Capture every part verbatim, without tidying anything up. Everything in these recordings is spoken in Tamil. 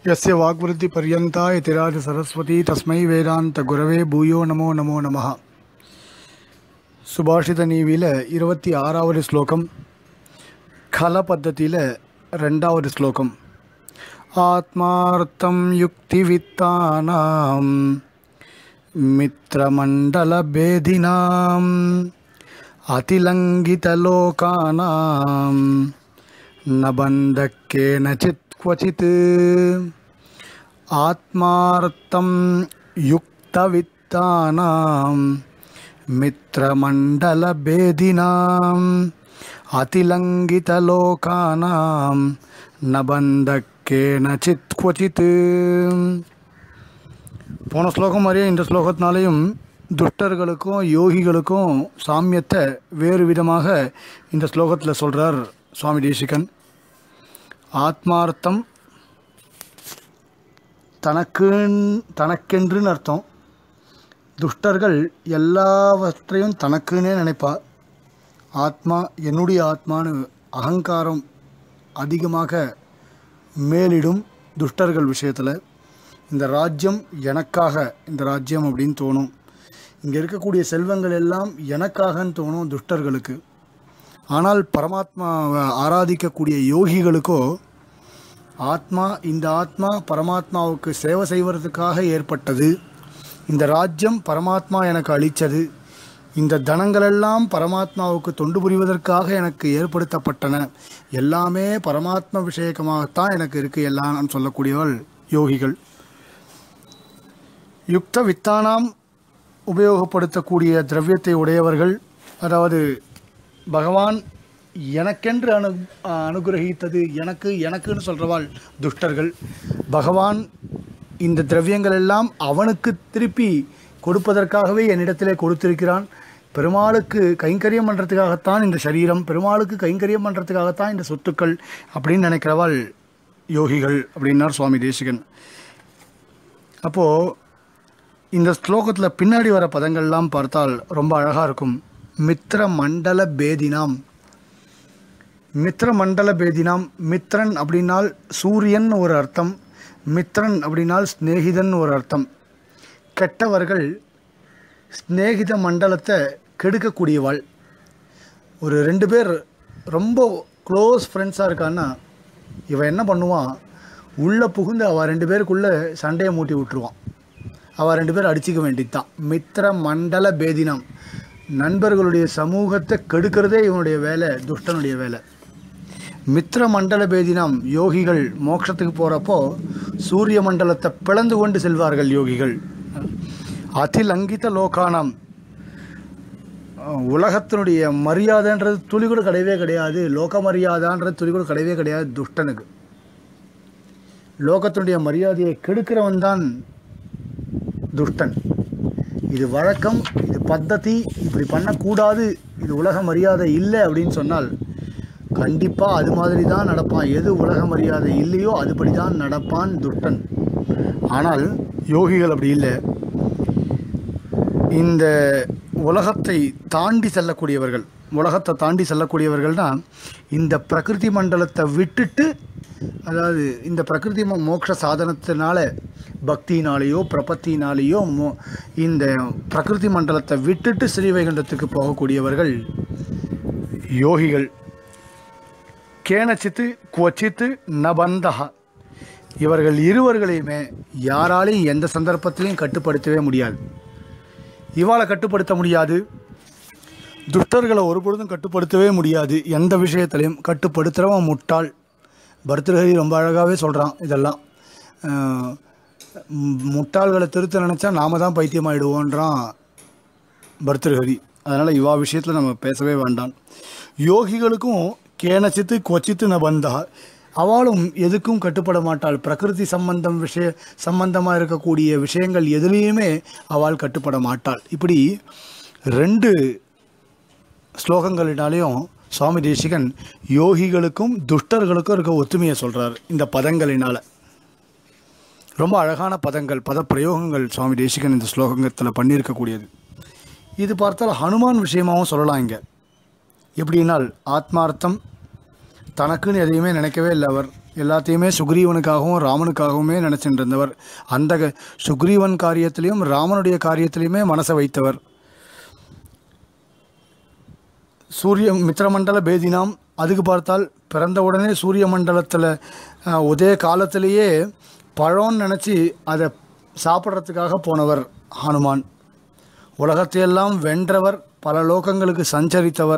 यस्य वाग्वृत्ति पर्यन्ता यतिराज सरस्वती तस्मै वेदांत गुरवे भूयो नमो नमो नमः. सुभाषित नीविल இருபத்தி ஆறாவது श्लोकम खल पद्धतिயில் ரெண்டாவது श्लोकम आत्मार्थं युक्तिवित्तानां मित्रमण्डलभेदिनां अतिलङ्घितलोकानां न बन्धकेनचित् क्वचित् आत्मार्थं युक्तवित्तानां मित्रमण्डलभेदिनां अतिलङ्घितलोकानां न बन्धकेनचित् क्वचित्. போன ஸ்லோகம் மாதிரியே இந்த ஸ்லோகத்தினாலேயும் துஷ்டர்களுக்கும் யோகிகளுக்கும் சாமியத்தை வேறு விதமாக இந்த ஸ்லோகத்தில் சொல்கிறார் சுவாமி தேசிகன். ஆத்மார்த்தம் தனக்கு தனக்கென்றுன்னு அர்த்தம். துஷ்டர்கள் எல்லாவற்றையும் தனக்குன்னே நினைப்பா. ஆத்மா என்னுடைய ஆத்மானு அகங்காரம் அதிகமாக மேலிடும் துஷ்டர்கள் விஷயத்தில். இந்த ராஜ்யம் எனக்காக, இந்த ராஜ்யம் அப்படின்னு தோணும். இங்கே இருக்கக்கூடிய செல்வங்கள் எல்லாம் எனக்காகன்னு தோணும் துஷ்டர்களுக்கு. ஆனால் பரமாத்மாவை ஆராதிக்கக்கூடிய யோகிகளுக்கோ ஆத்மா, இந்த ஆத்மா பரமாத்மாவுக்கு சேவை செய்வதற்காக ஏற்பட்டது, இந்த ராஜ்யம் பரமாத்மா எனக்கு அளித்தது, இந்த தனங்களெல்லாம் பரமாத்மாவுக்கு தொண்டு புரிவதற்காக எனக்கு ஏற்படுத்தப்பட்டன, எல்லாமே பரமாத்மா விஷயமாகத்தான் எனக்கு இருக்குது எல்லாம் சொல்லக்கூடியவள் யோகிகள். யுக்த வித்தானாம் உபயோகப்படுத்தக்கூடிய திரவியத்தை உடையவர்கள், அதாவது பகவான் எனக்கென்று அனு அனுகிரகித்தது எனக்கு எனக்குன்னு சொல்கிறவாள் துஷ்டர்கள். பகவான் இந்த திரவியங்கள் எல்லாம் அவனுக்கு திருப்பி கொடுப்பதற்காகவே என்னிடத்திலே கொடுத்திருக்கிறான், பெருமாளுக்கு கைங்கரியம் பண்ணுறதுக்காகத்தான் இந்த சரீரம், பெருமாளுக்கு கைங்கரியம் பண்ணுறதுக்காகத்தான் இந்த சொத்துக்கள் அப்படின்னு நினைக்கிறவாள் யோகிகள் அப்படின்னார் சுவாமி தேசிகன். அப்போது இந்த ஸ்லோகத்தில் பின்னாடி வர பதங்கள்லாம் பார்த்தால் ரொம்ப அழகாக இருக்கும். மித்திர மண்டல பேதினாம், மித்திர மண்டல பேதினாம். மித்ரன் அப்படின்னால் சூரியன் ஒரு அர்த்தம், மித்ரன் அப்படின்னால் ஸ்நேகிதன் ஒரு அர்த்தம். கெட்டவர்கள் ஸ்நேகித மண்டலத்தை கெடுக்கக்கூடியவாள். ஒரு ரெண்டு பேர் ரொம்ப க்ளோஸ் ஃப்ரெண்ட்ஸாக இருக்கான்னா இவன் என்ன பண்ணுவான், உள்ளே புகுந்து அவள் ரெண்டு பேருக்குள்ளே சண்டையை மூட்டி விட்டுருவான், அவள் ரெண்டு பேர் அடிச்சிக்க வேண்டியது தான். மித்திர மண்டல பேதினம், நண்பர்களுடைய சமூகத்தை கெடுக்கிறதே இவனுடைய வேலை, துஷ்டனுடைய வேலை. மித்திர மண்டல பேதினம், யோகிகள் மோட்சத்துக்கு போகிறப்போ சூரிய மண்டலத்தை பிளந்து கொண்டு செல்வார்கள் யோகிகள். அதிலங்கித லோகானம், உலகத்தினுடைய மரியாதைன்றது துளி கூட கிடையவே கிடையாது, லோக மரியாதான்றது துளி கூட கிடையவே கிடையாது துஷ்டனுக்கு. லோகத்தினுடைய மரியாதையை கெடுக்கிறவன் தான் துஷ்டன். இது வழக்கம், இது பத்ததி, இப்படி பண்ணக்கூடாது, இது உலக மரியாதை இல்லை அப்படின்னு சொன்னால் கண்டிப்பாக அது மாதிரி தான் நடப்பான். எது உலக மரியாதை இல்லையோ அதுபடி தான் நடப்பான் துஷ்டன். ஆனால் யோகிகள் அப்படி இல்லை. இந்த உலகத்தை தாண்டி செல்லக்கூடியவர்கள், உலகத்தை தாண்டி செல்லக்கூடியவர்கள்னா இந்த பிரகிருதி மண்டலத்தை விட்டுட்டு, அதாவது இந்த பிரகிருதி மோட்ச சாதனத்தினால பக்தினாலேயோ பிரபத்தினாலேயோ மோ இந்த பிரகிருதி மண்டலத்தை விட்டுட்டு ஸ்ரீவைகுண்டத்துக்கு போகக்கூடியவர்கள் யோகிகள். கேனச்சித்து குவச்சித்து நபந்தகா, இவர்கள் இருவர்களையுமே யாராலையும் எந்த சந்தர்ப்பத்திலையும் கட்டுப்படுத்தவே முடியாது. இவாளை கட்டுப்படுத்த முடியாது, துஷ்டர்களை ஒருபொழுதும் கட்டுப்படுத்தவே முடியாது. எந்த விஷயத்திலையும் கட்டுப்படுத்துகிறவன் முட்டாள். பர்தஹரி ரொம்ப அழகாகவே சொல்கிறான் இதெல்லாம். முட்டாள்களை திருத்த நினச்சா நாம தான் பைத்தியமாயிடுவோன்றான் பர்தஹரி. அதனால் இவா விஷயத்தில் நம்ம பேசவே வேண்டாம். யோகிகளுக்கும் கேனச்சித்து கொச்சித்து நபந்தா, அவளும் எதுக்கும் கட்டுப்பட மாட்டாள். பிரகிருதி சம்பந்தம் விஷய சம்பந்தமாக இருக்கக்கூடிய விஷயங்கள் எதுலேயுமே அவள் கட்டுப்பட மாட்டாள். இப்படி ரெண்டு ஸ்லோகங்களினாலேயும் சுவாமி தேசிகன் யோகிகளுக்கும் துஷ்டர்களுக்கும் இருக்க ஒத்துமையை சொல்கிறார் இந்த பதங்களினால். ரொம்ப அழகான பதங்கள், பத பிரயோகங்கள் சுவாமி தேசிகன் இந்த ஸ்லோகத்தில் பண்ணியிருக்கக்கூடியது. இது பார்த்தால் ஹனுமான் விஷயமாகவும் சொல்லலாம். இங்கே எப்படின்னால் ஆத்மார்த்தம் தனக்குன்னு எதையுமே நினைக்கவே இல்லை அவர். எல்லாத்தையுமே சுக்ரீவனுக்காகவும் ராமனுக்காகவுமே நினச்சிட்டு இருந்தவர். அந்த சுக்ரீவன் காரியத்திலையும் ராமனுடைய காரியத்திலையுமே மனசை வைத்தவர். சூரிய மித்திரமண்டல பேதினாம், அதுக்கு பார்த்தால் பிறந்த உடனே சூரிய மண்டலத்தில் உதய காலத்திலேயே பழம்னு நினச்சி அதை சாப்பிட்றதுக்காக போனவர் ஹனுமான். உலகத்தையெல்லாம் வென்றவர், பல லோகங்களுக்கு சஞ்சரித்தவர்.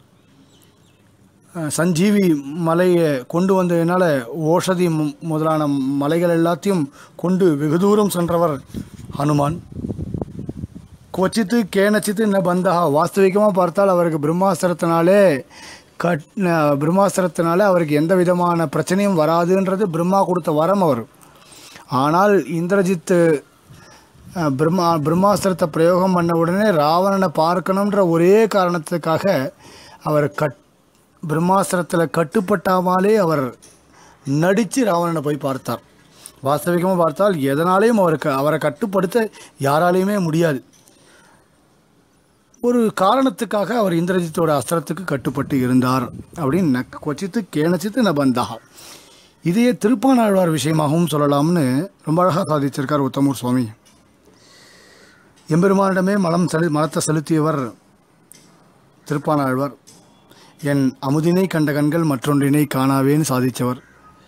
சஞ்சீவி மலையை கொண்டு வந்ததுனால ஓஷதி முதலான மலைகள் எல்லாத்தையும் கொண்டு வெகு தூரம் சென்றவர் ஹனுமான். கொச்சித்து கேனச்சித்து ந பந்தா, வாஸ்தவிகமாக பார்த்தால் அவருக்கு பிரம்மாஸ்திரத்தினாலே கட் பிரம்மாஸ்திரத்தினாலே அவருக்கு எந்த விதமான பிரச்சனையும் வராதுன்றது பிரம்மா கொடுத்த வரம் அவர். ஆனால் இந்திரஜித்து பிரம்மா பிரம்மாஸ்திரத்தை பிரயோகம் பண்ண உடனே ராவணனை பார்க்கணுன்ற ஒரே காரணத்துக்காக அவர் கட் பிரம்மாஸ்திரத்தில் கட்டுப்பட்டாமலே அவர் நடித்து ராவணனை போய் பார்த்தார். வாஸ்தவிகமாக பார்த்தால் எதனாலேயும் அவருக்கு அவரை கட்டுப்படுத்த யாராலையுமே முடியாது. ஒரு காரணத்துக்காக அவர் இந்திரஜித்தோட அஸ்திரத்துக்கு கட்டுப்பட்டு இருந்தார் அப்படின்னு ந கொச்சித்து கேனச்சித்து ந பந்தா. இதையே திருப்பானாழ்வார் விஷயமாகவும் சொல்லலாம்னு ரொம்ப அழகாக சாதிச்சிருக்கார் உத்தமூர் சுவாமி. எம்பெருமானிடமே மலம் செலு மலத்தை செலுத்தியவர் திருப்பானாழ்வார். என் அமுதினை கண்ட கண்கள் மற்றொன்றினை காணாவேன்னு சாதித்தவர்.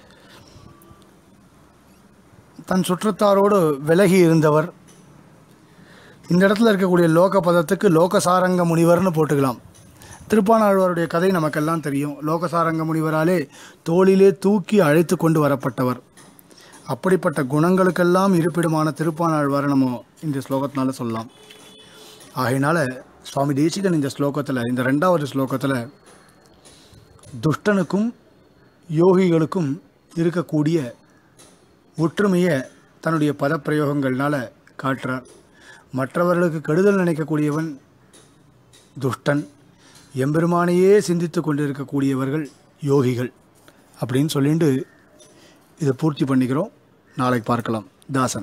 தன் சுற்றத்தாரோடு விலகி இருந்தவர். இந்த இடத்துல இருக்கக்கூடிய லோக பதத்துக்கு லோகசாரங்க முனிவர்னு போட்டுக்கலாம். திருப்பானாழ்வாருடைய கதை நமக்கெல்லாம் தெரியும். லோகசாரங்க முனிவராலே தோளிலே தூக்கி அழைத்து கொண்டு வரப்பட்டவர். அப்படிப்பட்ட குணங்களுக்கெல்லாம் இருப்பிடமான திருப்பானாழ்வாரை நம்ம இந்த ஸ்லோகத்தினால சொல்லலாம். ஆகையினால சுவாமி தேசிகன் இந்த ஸ்லோகத்தில், இந்த ரெண்டாவது ஸ்லோகத்தில் துஷ்டனுக்கும் யோகிகளுக்கும் இருக்கக்கூடிய ஒற்றுமையை தன்னுடைய பதப்பிரயோகங்கள்னால காட்டுறார். மற்றவர்களுக்கு கெடுதல் நினைக்கக்கூடியவன் துஷ்டன், எம்பெருமானையே சிந்தித்து கொண்டிருக்கக்கூடியவர்கள் யோகிகள் அப்படின்னு சொல்லிட்டு இதை பூர்த்தி பண்ணிக்கிறோம். நாளைக்கு பார்க்கலாம். தாசன்.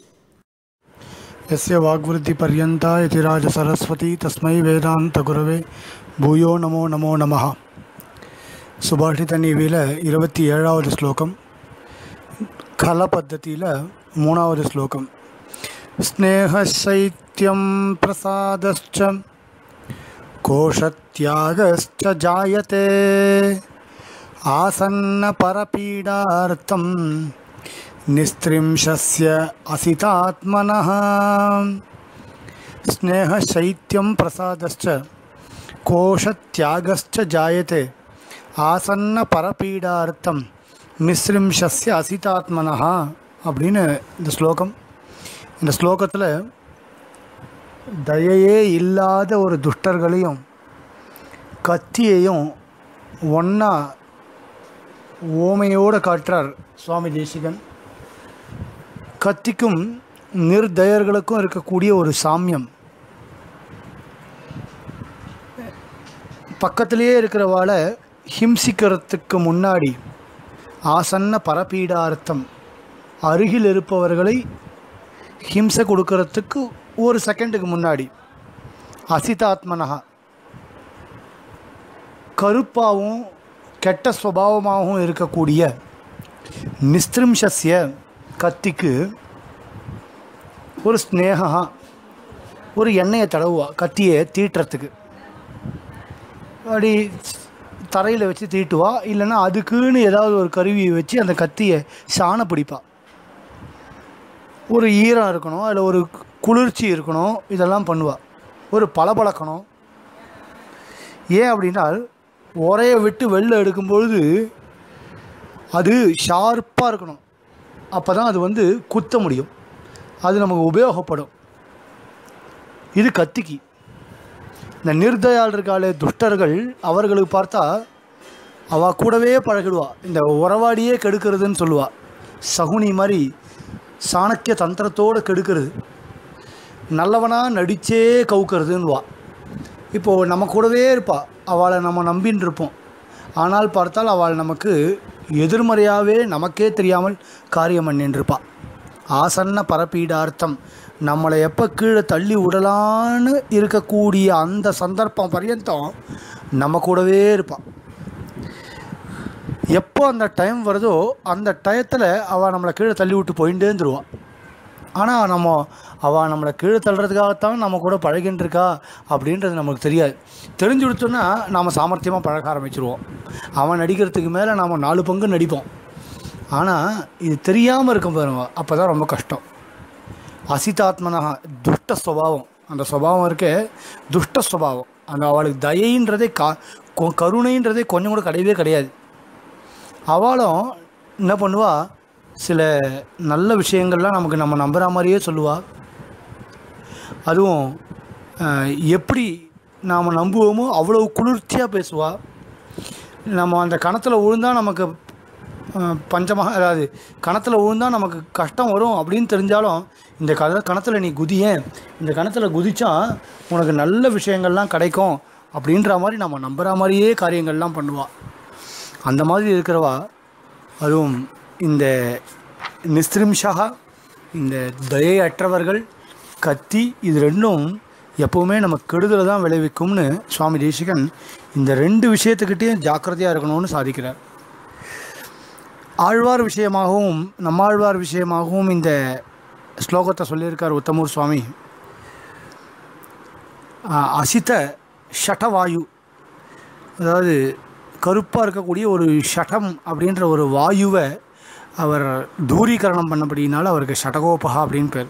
यस्य वाग्वृद्धि पर्यन्ता यतिराज सरस्वती तस्मै वेदांत गुरवे भूयो नमो नमो नमः. சுபாஷித நீவியில் இருபத்தி ஏழாவது ஸ்லோகம், கல பத்ததியில் மூணாவது ஸ்லோகம். ஸ்நேஹசைத்யம் பிரசாதஸ்ச கோஷத்யாகஸ்ச ஜாயதே ஆசன்ன பரபீடார்த்தம் நிஸ்திரிம்ஷஸ்ய அசிதாத்மனः. ஸ்நேஹசைத்யம் பிரசாதஸ்ச கோஷத்யாகஸ்ச ஜாயதே ஆசன்ன பரபீடார்த்தம் நிஸ்திரிம்ஷஸ்ய அசிதாத்மனः அப்படின்னு இந்த ஸ்லோகம். இந்த ஸ்லோகத்தில் தயையே இல்லாத ஒரு துஷ்டர்களையும் கத்தியையும் ஒன்றா ஓமையோடு காட்டுறார் சுவாமி தேசிகன். கத்திக்கும் நிர்தயர்களுக்கும் இருக்கக்கூடிய ஒரு சாமியம். பக்கத்திலேயே இருக்கிறவாளை ஹிம்சிக்கிறதுக்கு முன்னாடி ஆசன்ன பரபீடார்த்தம், அருகில் இருப்பவர்களை ஹிம்சை கொடுக்கறதுக்கு ஒரு செகண்டுக்கு முன்னாடி அசிதாத்மனஹா, கருப்பாகவும் கெட்ட ஸ்வபாவமாகவும் இருக்கக்கூடிய நிஸ்திரிம்ஷஸ்ய கத்திக்கு ஒரு ஸ்நேகா, ஒரு எண்ணெயை தடவுவா கத்தியை தீட்டுறதுக்கு. அப்படி தரையில் வச்சு தீட்டுவா, இல்லைன்னா அதுக்குன்னு ஏதாவது ஒரு கருவியை வச்சு அந்த கத்தியை சாண பிடிப்பா. ஒரு ஈரம் இருக்கணும், அதில் ஒரு குளிர்ச்சி இருக்கணும், இதெல்லாம் பண்ணுவாள். ஒரு பளபளக்கணும். ஏன் அப்படின்னா உரையை விட்டு வெளில எடுக்கும்பொழுது அது ஷார்ப்பாக இருக்கணும். அப்போ தான் அது வந்து குத்த முடியும், அது நமக்கு உபயோகப்படும். இது கத்திக்கு. இந்த நிர்தயால் இருக்காளே துஷ்டர்கள், அவர்களுக்கு பார்த்தா அவள் கூடவே பழகிடுவா. இந்த உறவாடியே கெடுக்கிறதுன்னு சொல்லுவாள். சகுனி மாதிரி சாணக்கிய தந்திரத்தோடு கெடுக்கிறது, நல்லவனாக நடித்தே கவுக்கிறதுன்னுவா. இப்போது நம்ம கூடவே இருப்பாள், அவளை நம்ம நம்பின்னு இருப்போம். ஆனால் பார்த்தால் அவள் நமக்கு எதிர்மறையாகவே நமக்கே தெரியாமல் காரியம் பண்ணின்றிருப்பாள். ஆசன்ன பரப்பீடார்த்தம், நம்மளை எப்போ கீழே தள்ளி விடலான்னு இருக்கக்கூடிய அந்த சந்தர்ப்பம் பர்யந்தம் நம்ம கூடவே இருப்பாள். எப்போ அந்த டைம் வருதோ அந்த டயத்தில் அவள் நம்மளை கீழே தள்ளி விட்டு போயிட்டே இருந்துருவாள். ஆனால் நம்ம அவள் நம்மளை கீழே தள்ளுறதுக்காகத்தான் நம்ம கூட பழகின்னு இருக்கா அப்படின்றது நமக்கு தெரியாது. தெரிஞ்சு கொடுத்தோன்னா நாம் சாமர்த்தியமாக பழக ஆரம்பிச்சிருவோம். அவன் நடிக்கிறதுக்கு மேலே நாம் நாலு பங்கு நடிப்போம். ஆனால் இது தெரியாமல் இருக்கும் பாருங்க, அப்போ தான் ரொம்ப கஷ்டம். அசிதாத்மனா துஷ்ட ஸ்வபாவம், அந்த ஸ்வபாவம் இருக்கே துஷ்ட ஸ்வபாவம். அந்த அவளுக்கு தயைன்றதே கா கருணைன்றதே கொஞ்சம் கூட கிடையவே கிடையாது. அவளும் என்ன பண்ணுவா, சில நல்ல விஷயங்கள்லாம் நமக்கு நம்ம நம்புகிற மாதிரியே சொல்லுவாள். அதுவும் எப்படி நாம் நம்புவோமோ அவ்வளோ குளிர்ச்சியாக பேசுவாள். நம்ம அந்த கணத்தில் விழுந்தால் நமக்கு பஞ்சமாக, அதாவது கணத்தில் விழுந்தால் நமக்கு கஷ்டம் வரும் அப்படின்னு தெரிஞ்சாலும் இந்த க கணத்தில் நீ குதியேன், இந்த கணத்தில் குதிச்சா உனக்கு நல்ல விஷயங்கள்லாம் கிடைக்கும் அப்படின்ற மாதிரி நம்ம நம்புகிற மாதிரியே காரியங்கள்லாம் பண்ணுவாள். அந்த மாதிரி இருக்கிறவா, அதுவும் இந்த நிஸ்திரிம்ஷா, இந்த தயையற்றவர்கள், கத்தி, இது ரெண்டும் எப்போவுமே நம்ம கெடுதலை தான் விளைவிக்கும்னு சுவாமி தேசிகன் இந்த ரெண்டு விஷயத்துக்கிட்டேயும் ஜாக்கிரதையாக இருக்கணும்னு சாதிக்கிறார். ஆழ்வார் விஷயமாகவும் நம்மாழ்வார் விஷயமாகவும் இந்த ஸ்லோகத்தை சொல்லியிருக்கார் உத்தமூர் சுவாமி. அசித ஷடவாயு, அதாவது கருப்பாக இருக்கக்கூடிய ஒரு ஷடம் அப்படின்ற ஒரு வாயுவை அவர் தூரீகரணம் பண்ணபடினால அவருக்கு ஷடகோபகா அப்படின்னு பேர்.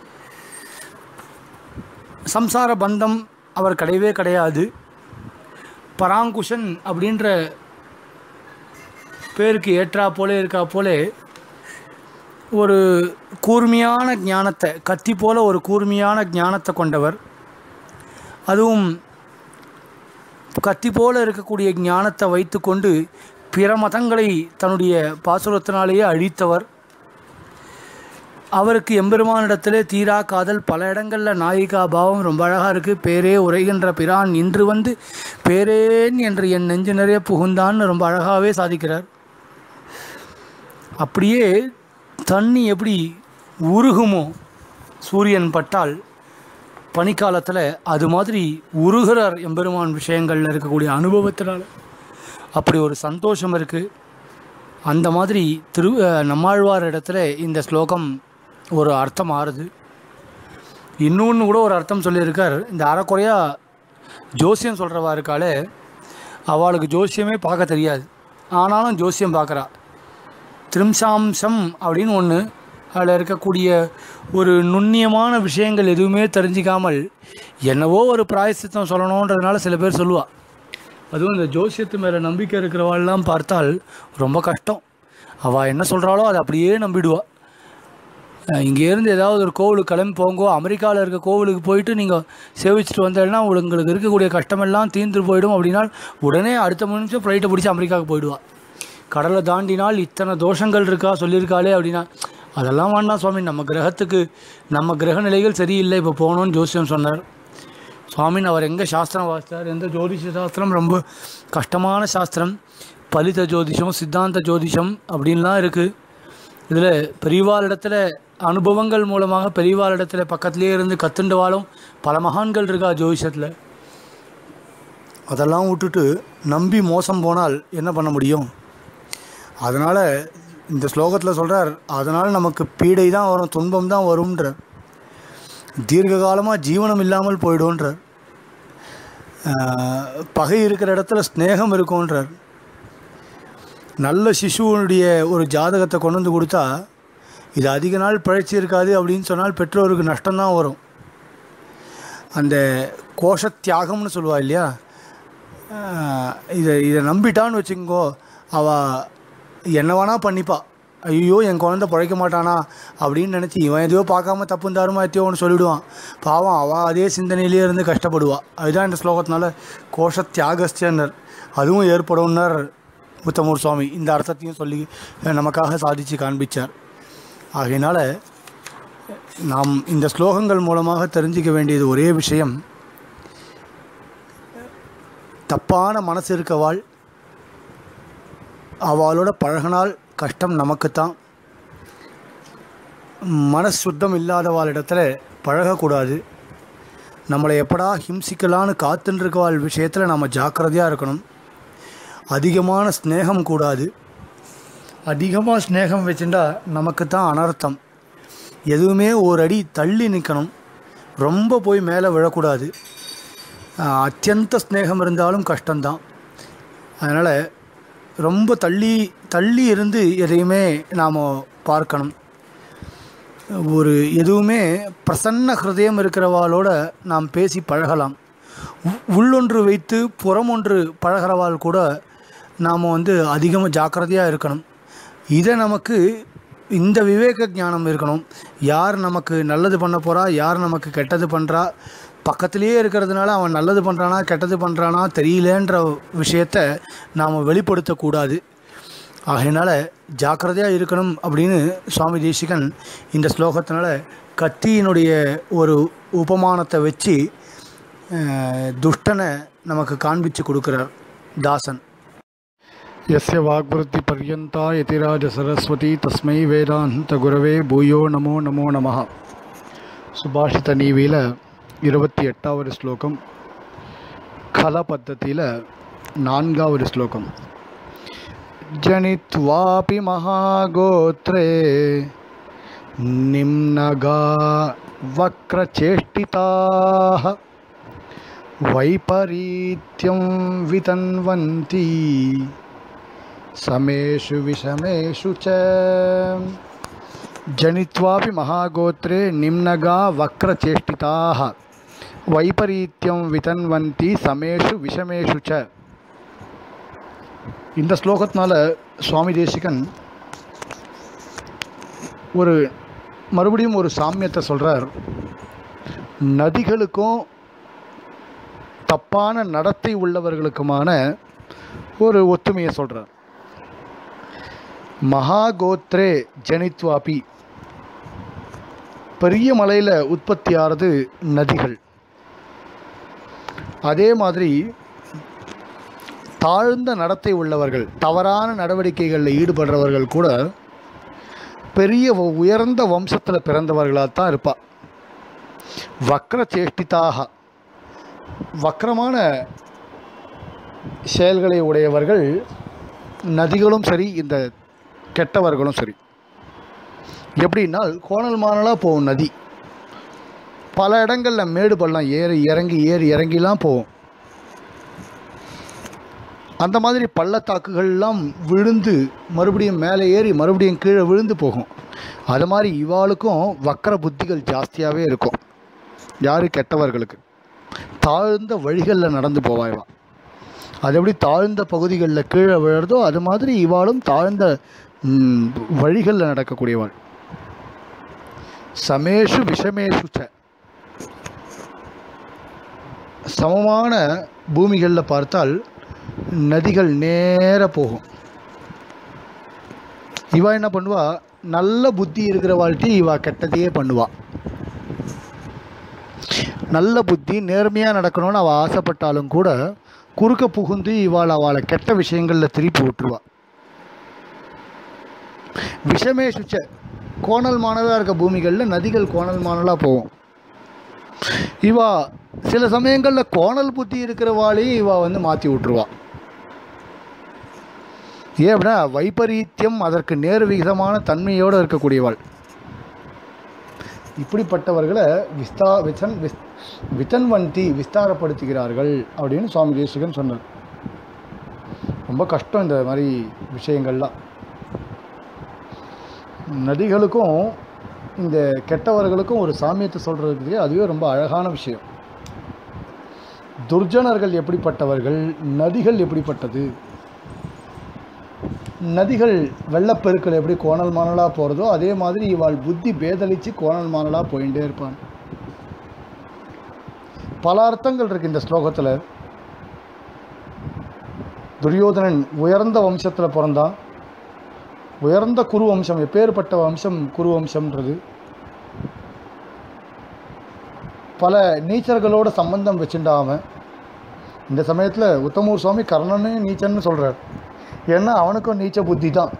சம்சார பந்தம் அவர் கிடையவே கிடையாது. பராங்குஷன் அப்படின்ற பேருக்கு ஏற்றா போலே இருக்கா போலே ஒரு கூர்மையான ஞானத்தை, கத்தி போல ஒரு கூர்மையான ஞானத்தை கொண்டவர். அதுவும் கத்தி போல இருக்கக்கூடிய ஞானத்தை வைத்து கொண்டு பிற மதங்களை தன்னுடைய பாசுரத்தினாலேயே அழித்தவர். அவருக்கு எம்பெருமானிடத்திலே தீரா காதல், பல இடங்களில் நாயிகா பாவம் ரொம்ப அழகாக இருக்குது. பேரே உரைகின்ற பிரான் இன்று வந்து பேரேன் என்று என் நெஞ்சு நிறைய புகுந்தான்னு ரொம்ப அழகாகவே சாதிக்கிறார். அப்படியே தண்ணி எப்படி உருகுமோ சூரியன் பட்டால் பனிக்காலத்தில், அது மாதிரி உருகிறார் எம்பெருமான் விஷயங்களில் இருக்கக்கூடிய அனுபவத்தினால். அப்படி ஒரு சந்தோஷம் இருக்குது. அந்த மாதிரி திரு நம்மாழ்வார் இடத்துல இந்த ஸ்லோகம் ஒரு அர்த்தம் ஆறுது. இன்னொன்று கூட ஒரு அர்த்தம் சொல்லியிருக்கார். இந்த அறக்குறையாக ஜோசியம் சொல்கிறவா இருக்காளே, அவளுக்கு ஜோசியமே பார்க்க தெரியாது, ஆனாலும் ஜோசியம் பார்க்குறா. திரிம்சாம்சம் அப்படின்னு ஒன்று, அதில் இருக்கக்கூடிய ஒரு நுண்ணியமான விஷயங்கள் எதுவுமே தெரிஞ்சிக்காமல் என்னவோ ஒரு பிராயசித்தம் சொல்லணுன்றதுனால சில பேர் சொல்லுவாள். அதுவும் இந்த ஜோசியத்து மேலே நம்பிக்கை இருக்கிறவாள்லாம் பார்த்தால் ரொம்ப கஷ்டம். அவள் என்ன சொல்கிறாளோ அதை அப்படியே நம்பிடுவாள். இங்கேருந்து ஏதாவது ஒரு கோவிலுக்கு கிளம்பி போங்கோ, அமெரிக்காவில் இருக்க கோவிலுக்கு போயிட்டு நீங்கள் சேவிச்சுட்டு வந்தேன்னா உங்களுக்கு இருக்கக்கூடிய கஷ்டமெல்லாம் தீர்ந்து போயிடும் அப்படின்னா உடனே அடுத்த நிமிஷம் ஃப்ளைட்டை பிடிச்சி அமெரிக்காவுக்கு போயிடுவாள். கடலை தாண்டினால் இத்தனை தோஷங்கள் இருக்கா சொல்லியிருக்காளே அப்படின்னா, அதெல்லாம் வேண்டாம் சுவாமி, நம்ம கிரகத்துக்கு நம்ம கிரக நிலைகள் சரியில்லை, இப்போ போகணுன்னு ஜோசியம் சொன்னார். சுவாமின் அவர் எங்கே சாஸ்திரம் வாசித்தார், எந்த ஜோதிஷ சாஸ்திரம் ரொம்ப கஷ்டமான சாஸ்திரம், பலித ஜோதிஷம், சித்தாந்த ஜோதிஷம் அப்படின்லாம் இருக்குது. இதில் பெரியவாள் இடத்துல அனுபவங்கள் மூலமாக பெரியவாள் இடத்துல பக்கத்துலேயே இருந்து கற்றுண்டு வாழும் பல மகான்கள் இருக்கா ஜோதிஷத்தில். அதெல்லாம் விட்டுட்டு நம்பி மோசம் போனால் என்ன பண்ண முடியும்? அதனால் இந்த ஸ்லோகத்தில் சொல்கிறார், அதனால் நமக்கு பீடை தான் வரும், துன்பம் தான் வரும்ன்றார். தீர்க்க காலமாக ஜீவனம் இல்லாமல் போய்டும்ன்றார். பகை இருக்கிற இடத்துல ஸ்நேகம் இருக்கும்ன்றார். நல்ல சிசுவனுடைய ஒரு ஜாதகத்தை கொண்டு வந்து கொடுத்தா இது அதிக நாள் பிழைச்சி இருக்காது அப்படின்னு சொன்னால் பெற்றோருக்கு நஷ்டம்தான் வரும். அந்த கோஷ தியாகம்னு சொல்லுவா இல்லையா, இதை இதை நம்பிட்டான்னு வச்சுக்கோ, அவள் என்ன வேணா பண்ணிப்பா. ஐயோ என் குழந்தை பிழைக்க மாட்டானா அப்படின்னு நினச்சி இவன் எதையோ பார்க்காம தப்பு தாருமா எத்தையோ ஒன்று சொல்லிவிடுவான். பாவம் அவள் அதே சிந்தனையிலே இருந்து கஷ்டப்படுவாள். அதுதான் இந்த ஸ்லோகத்தினால கோஷ தியாகஸ்டனர் அதுவும் ஏற்படும்னார் உத்தமூர் சுவாமி. இந்த அர்த்தத்தையும் சொல்லி நமக்காக சாதித்து காண்பித்தார். ஆகையினால் நாம் இந்த ஸ்லோகங்கள் மூலமாக தெரிஞ்சிக்க வேண்டியது ஒரே விஷயம், தப்பான மனசு இருக்கவாள் அவளோட பழகினால் கஷ்டம் நமக்குத்தான். மனசு சுத்தம் இல்லாதவாளிடத்தில் பழகக்கூடாது. நம்மளை எப்படா ஹிம்சிக்கலான்னு காத்துன்னு இருக்கவாள் விஷயத்தில் நம்ம ஜாக்கிரதையாக இருக்கணும். அதிகமான ஸ்நேகம் கூடாது. அதிகமாக ஸ்நேகம் வச்சுட்டா நமக்கு தான் அனர்த்தம். எதுவுமே ஒரு அடி தள்ளி நிற்கணும், ரொம்ப போய் மேலே விழக்கூடாது. அத்தியந்த ஸ்நேகம் இருந்தாலும் கஷ்டம்தான். அதனால் ரொம்ப தள்ளி தள்ளி இருந்து எதையுமே நாம் பார்க்கணும். ஒரு எதுவுமே பிரசன்ன ஹிருதயம் இருக்கிறவாளோட நாம் பேசி பழகலாம். உள்ளொன்று வைத்து புறமொன்று பழகிறவாள் கூட நாம் வந்து அதிகமாக ஜாக்கிரதையாக இருக்கணும். இதை நமக்கு இந்த விவேக ஞானம் இருக்கணும். யார் நமக்கு நல்லது பண்ண போகிறா, யார் நமக்கு கெட்டது பண்ணுறா, பக்கத்துலேயே இருக்கிறதுனால அவன் நல்லது பண்ணுறானா கெட்டது பண்ணுறானா தெரியலன்ற விஷயத்தை நாம் வெளிப்படுத்தக்கூடாது. ஆகையினால் ஜாக்கிரதையாக இருக்கணும் அப்படின்னு சுவாமி தேசிகன் இந்த ஸ்லோகத்தினால கத்தியினுடைய ஒரு உபமானத்தை வச்சு துஷ்டனை நமக்கு காண்பித்து கொடுக்குறார் தாசன். यस्य वाग्वृत्ति पर्यन्ता यतिराज सरस्वती तस्मै वेदांत गुरवे भूयो नमो नमो नमः. சுபாஷித நீவியில் இருபத்தி எட்டாவது ஸ்லோகம், கல பத்ததியில் நான்காவது ஸ்லோகம். ஜனித்வாபி மகாகோத்ரே நிம்னகா வக்ரசேஷ்டிதாः வைபரீத்யம் விதன்வந்தி சமேஷு விஷமேஷு ச. ஜனித்வாபி மகாகோத்ரே நிம்னகா வக்ரசேஷ்டிதாः வைபரீத்யம் விதன்வந்தி சமேஷு விஷமேஷு ச. இந்த ஸ்லோகத்தினால சுவாமி தேசிகன் ஒரு மறுபடியும் ஒரு சாமியத்தை சொல்கிறார். நதிகளுக்கும் தப்பான நடத்தை உள்ளவர்களுக்குமான ஒரு ஒத்துமையை சொல்கிறார். மகாகோத்ரே ஜனித்வாபி, பெரிய மலையில் உற்பத்தி ஆகிறது நதிகள். அதே மாதிரி தாழ்ந்த நடத்தை உள்ளவர்கள், தவறான நடவடிக்கைகளில் ஈடுபடுறவர்கள் கூட பெரிய உயர்ந்த வம்சத்தில் பிறந்தவர்களாக தான் இருப்பா. வக்ர சேஷ்டிதாக, வக்ரமான செயல்களை உடையவர்கள் நதிகளும் சரி, இந்த கெட்டவர்களும் சரி. எப்படின்னா கோணல் மானலாக போகும் நதி, பல இடங்களில் மேடு பள்ளம் ஏறி இறங்கி ஏறி இறங்கிலாம் போகும். அந்த மாதிரி பள்ளத்தாக்குகள்லாம் விழுந்து மறுபடியும் மேலே ஏறி மறுபடியும் கீழே விழுந்து போகும். அது மாதிரி இவாளுக்கும் வக்கர புத்திகள் ஜாஸ்தியாகவே இருக்கும். யார்? கெட்டவர்களுக்கு. தாழ்ந்த வழிகளில் நடந்து போவாய்வா. அது எப்படி தாழ்ந்த பகுதிகளில் கீழே விழுறதோ அது மாதிரி இவாளும் தாழ்ந்த வழிகளில் நடக்கக்கூடியவாள். சமேஷு விஷமேஷு ச, சமமான பூமிகளில் பார்த்தால் நதிகள் நேர போகும். இவா என்ன பண்ணுவா? நல்ல புத்தி இருக்கிற வாழ்க்கை இவா கெட்டதையே பண்ணுவா. நல்ல புத்தி நேர்மையாக நடக்கணும்னு அவள் ஆசைப்பட்டாலும் கூட குறுக்க புகுந்து இவாள் அவளை கெட்ட விஷயங்களில் திருப்பி விட்டுருவா. விஷமே சுச்ச, கோணல் மானலாக இருக்க பூமிகளில் நதிகள் கோணல் மானலாக போகும். இவா சில சமயங்களில் கோணல் புத்தி இருக்கிறவாளையும் இவா வந்து மாற்றி விட்டுருவா. ஏன் அப்படின்னா வைபரீத்தியம், அதற்கு நேர் விகிதமான தன்மையோடு இருக்கக்கூடியவாள். இப்படிப்பட்டவர்களை விஸ்தா விசன் விஸ் விதன்வந்தி விஸ்தாரப்படுத்துகிறார்கள் அப்படின்னு சுவாமி தேசிகன் சொன்னார். ரொம்ப கஷ்டம் இந்த மாதிரி விஷயங்கள்லாம். நதிகளுக்கும் இந்த கெட்டவர்களுக்கும் ஒரு சாமியத்தை சொல்கிறதுக்கு அதுவே ரொம்ப அழகான விஷயம். துர்ஜனர்கள் எப்படிப்பட்டவர்கள், நதிகள் எப்படிப்பட்டது. நதிகள் வெள்ளப்பெருக்கள் எப்படி கோணல் மானலாக போகிறதோ அதே மாதிரி இவாள் புத்தி பேதலித்து கோணல் மானலாக போயிட்டே இருப்பான். பல அர்த்தங்கள் இருக்குது இந்த ஸ்லோகத்தில். துரியோதனன் உயர்ந்த வம்சத்தில் பிறந்தான். உயர்ந்த குரு வம்சம், எப்பேற்பட்ட வம்சம் குரு வம்சம்ன்றது. பல நீச்சர்களோட சம்பந்தம் வச்சுட்டாமன். இந்த சமயத்தில் உத்தமூர் சுவாமி கர்ணனே நீச்சன்னு சொல்கிறார். ஏன்னா அவனுக்கும் நீச்ச புத்தி தான்.